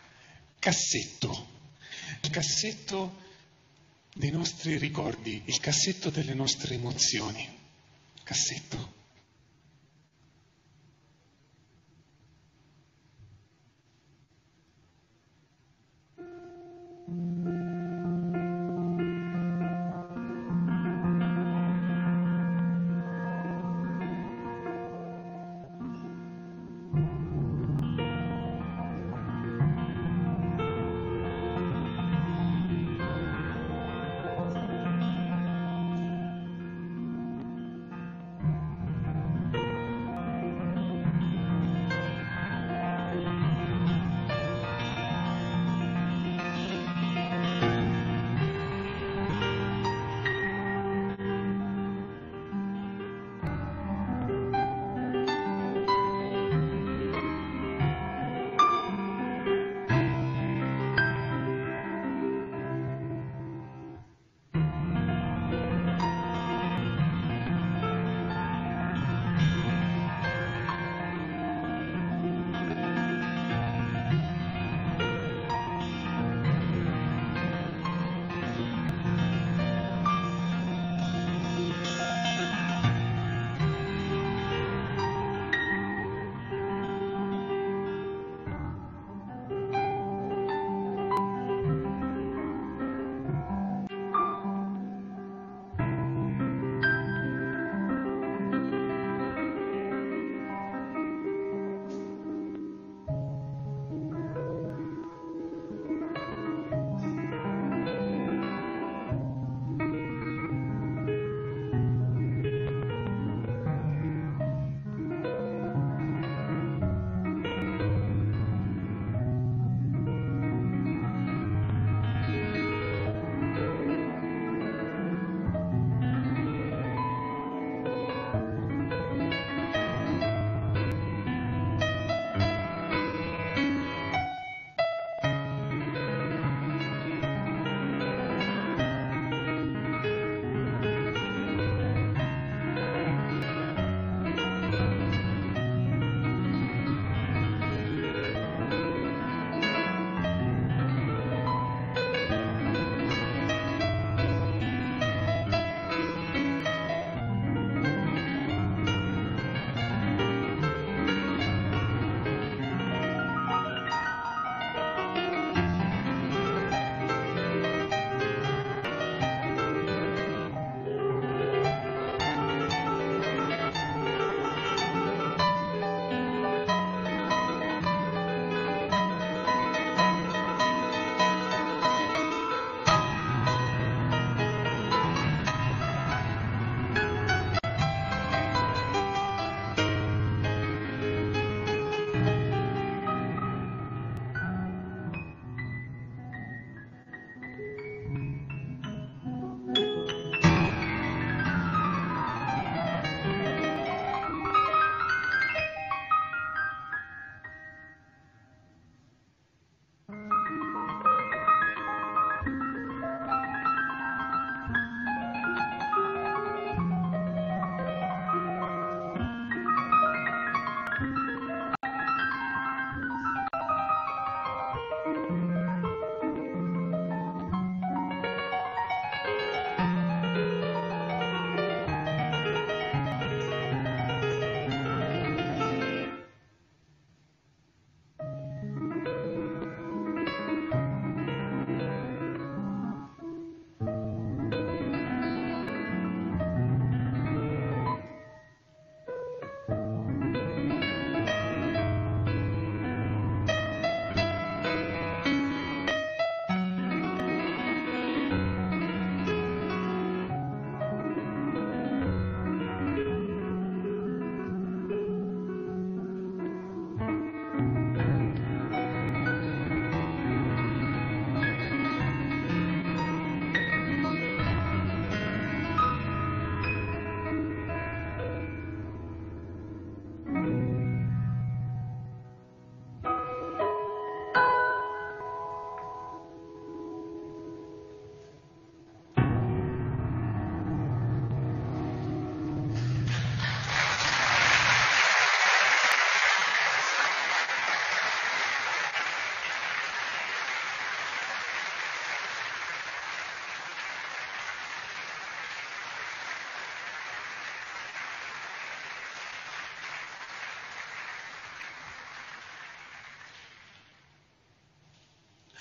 Cassetto. Il cassetto dei nostri ricordi, il cassetto delle nostre emozioni. Cassetto.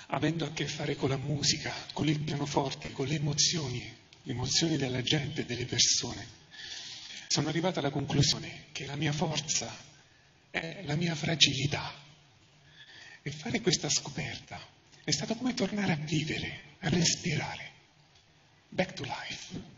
avendo a che fare con la musica, con il pianoforte, con le emozioni, le emozioni della gente, delle persone, sono arrivata alla conclusione che la mia forza è la mia fragilità. E fare questa scoperta è stato come tornare a vivere, a respirare. Back to life.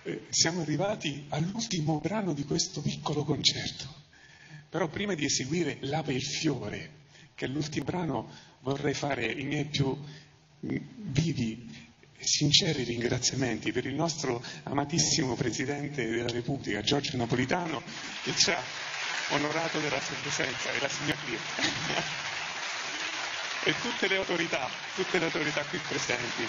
eh, siamo arrivati all'ultimo brano di questo piccolo concerto. Però prima di eseguire L'Ape e il Fiore, che è l'ultimo brano, vorrei fare i miei più vivi e sinceri ringraziamenti per il nostro amatissimo Presidente della Repubblica, Giorgio Napolitano, che ci ha onorato della sua presenza, e la signora Clio. E tutte le autorità, tutte le autorità qui presenti.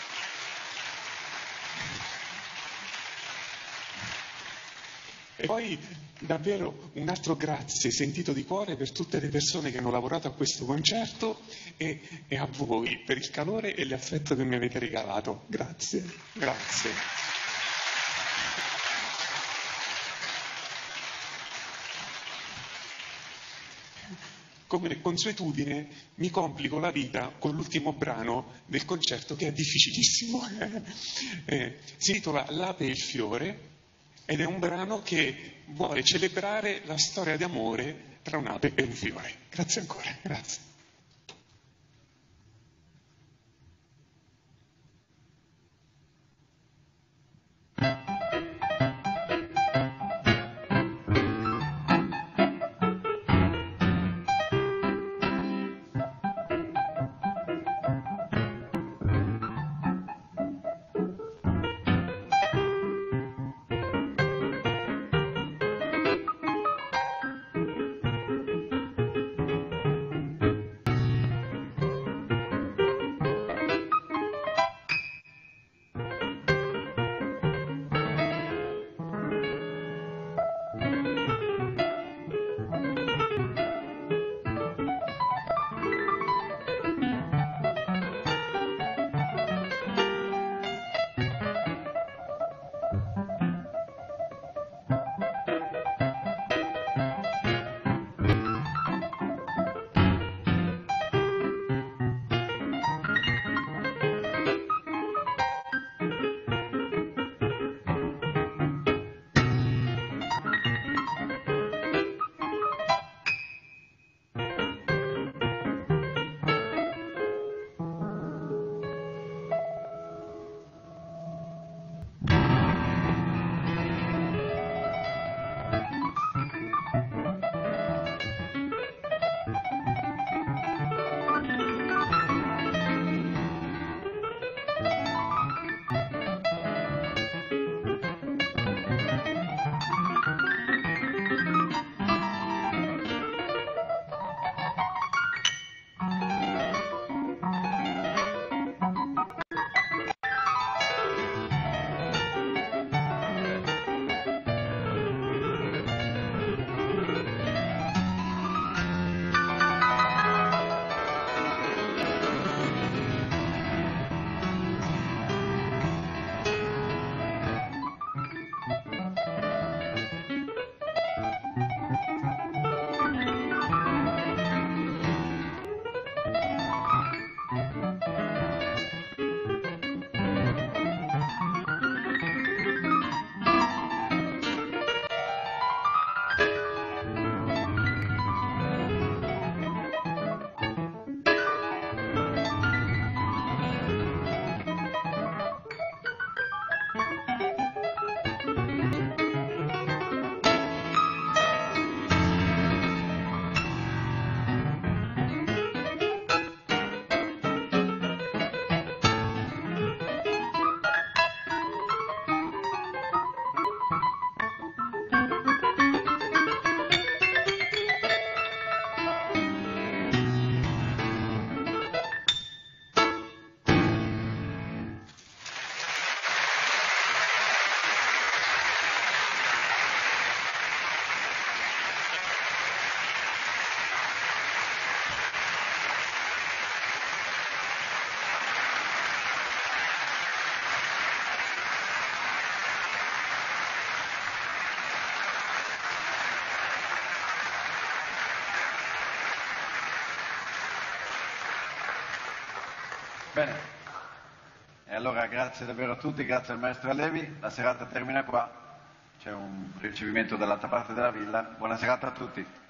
E poi davvero un altro grazie sentito di cuore per tutte le persone che hanno lavorato a questo concerto e, e a voi per il calore e l'affetto che mi avete regalato. Grazie, grazie. Come consuetudine mi complico la vita con l'ultimo brano del concerto, che è difficilissimo. eh, si intitola L'Ape e il Fiore ed è un brano che vuole celebrare la storia d'amore tra un'ape e un fiore. Grazie ancora, grazie. Bene, e allora grazie davvero a tutti, grazie al maestro Allevi, la serata termina qua, c'è un ricevimento dall'altra parte della villa, buona serata a tutti.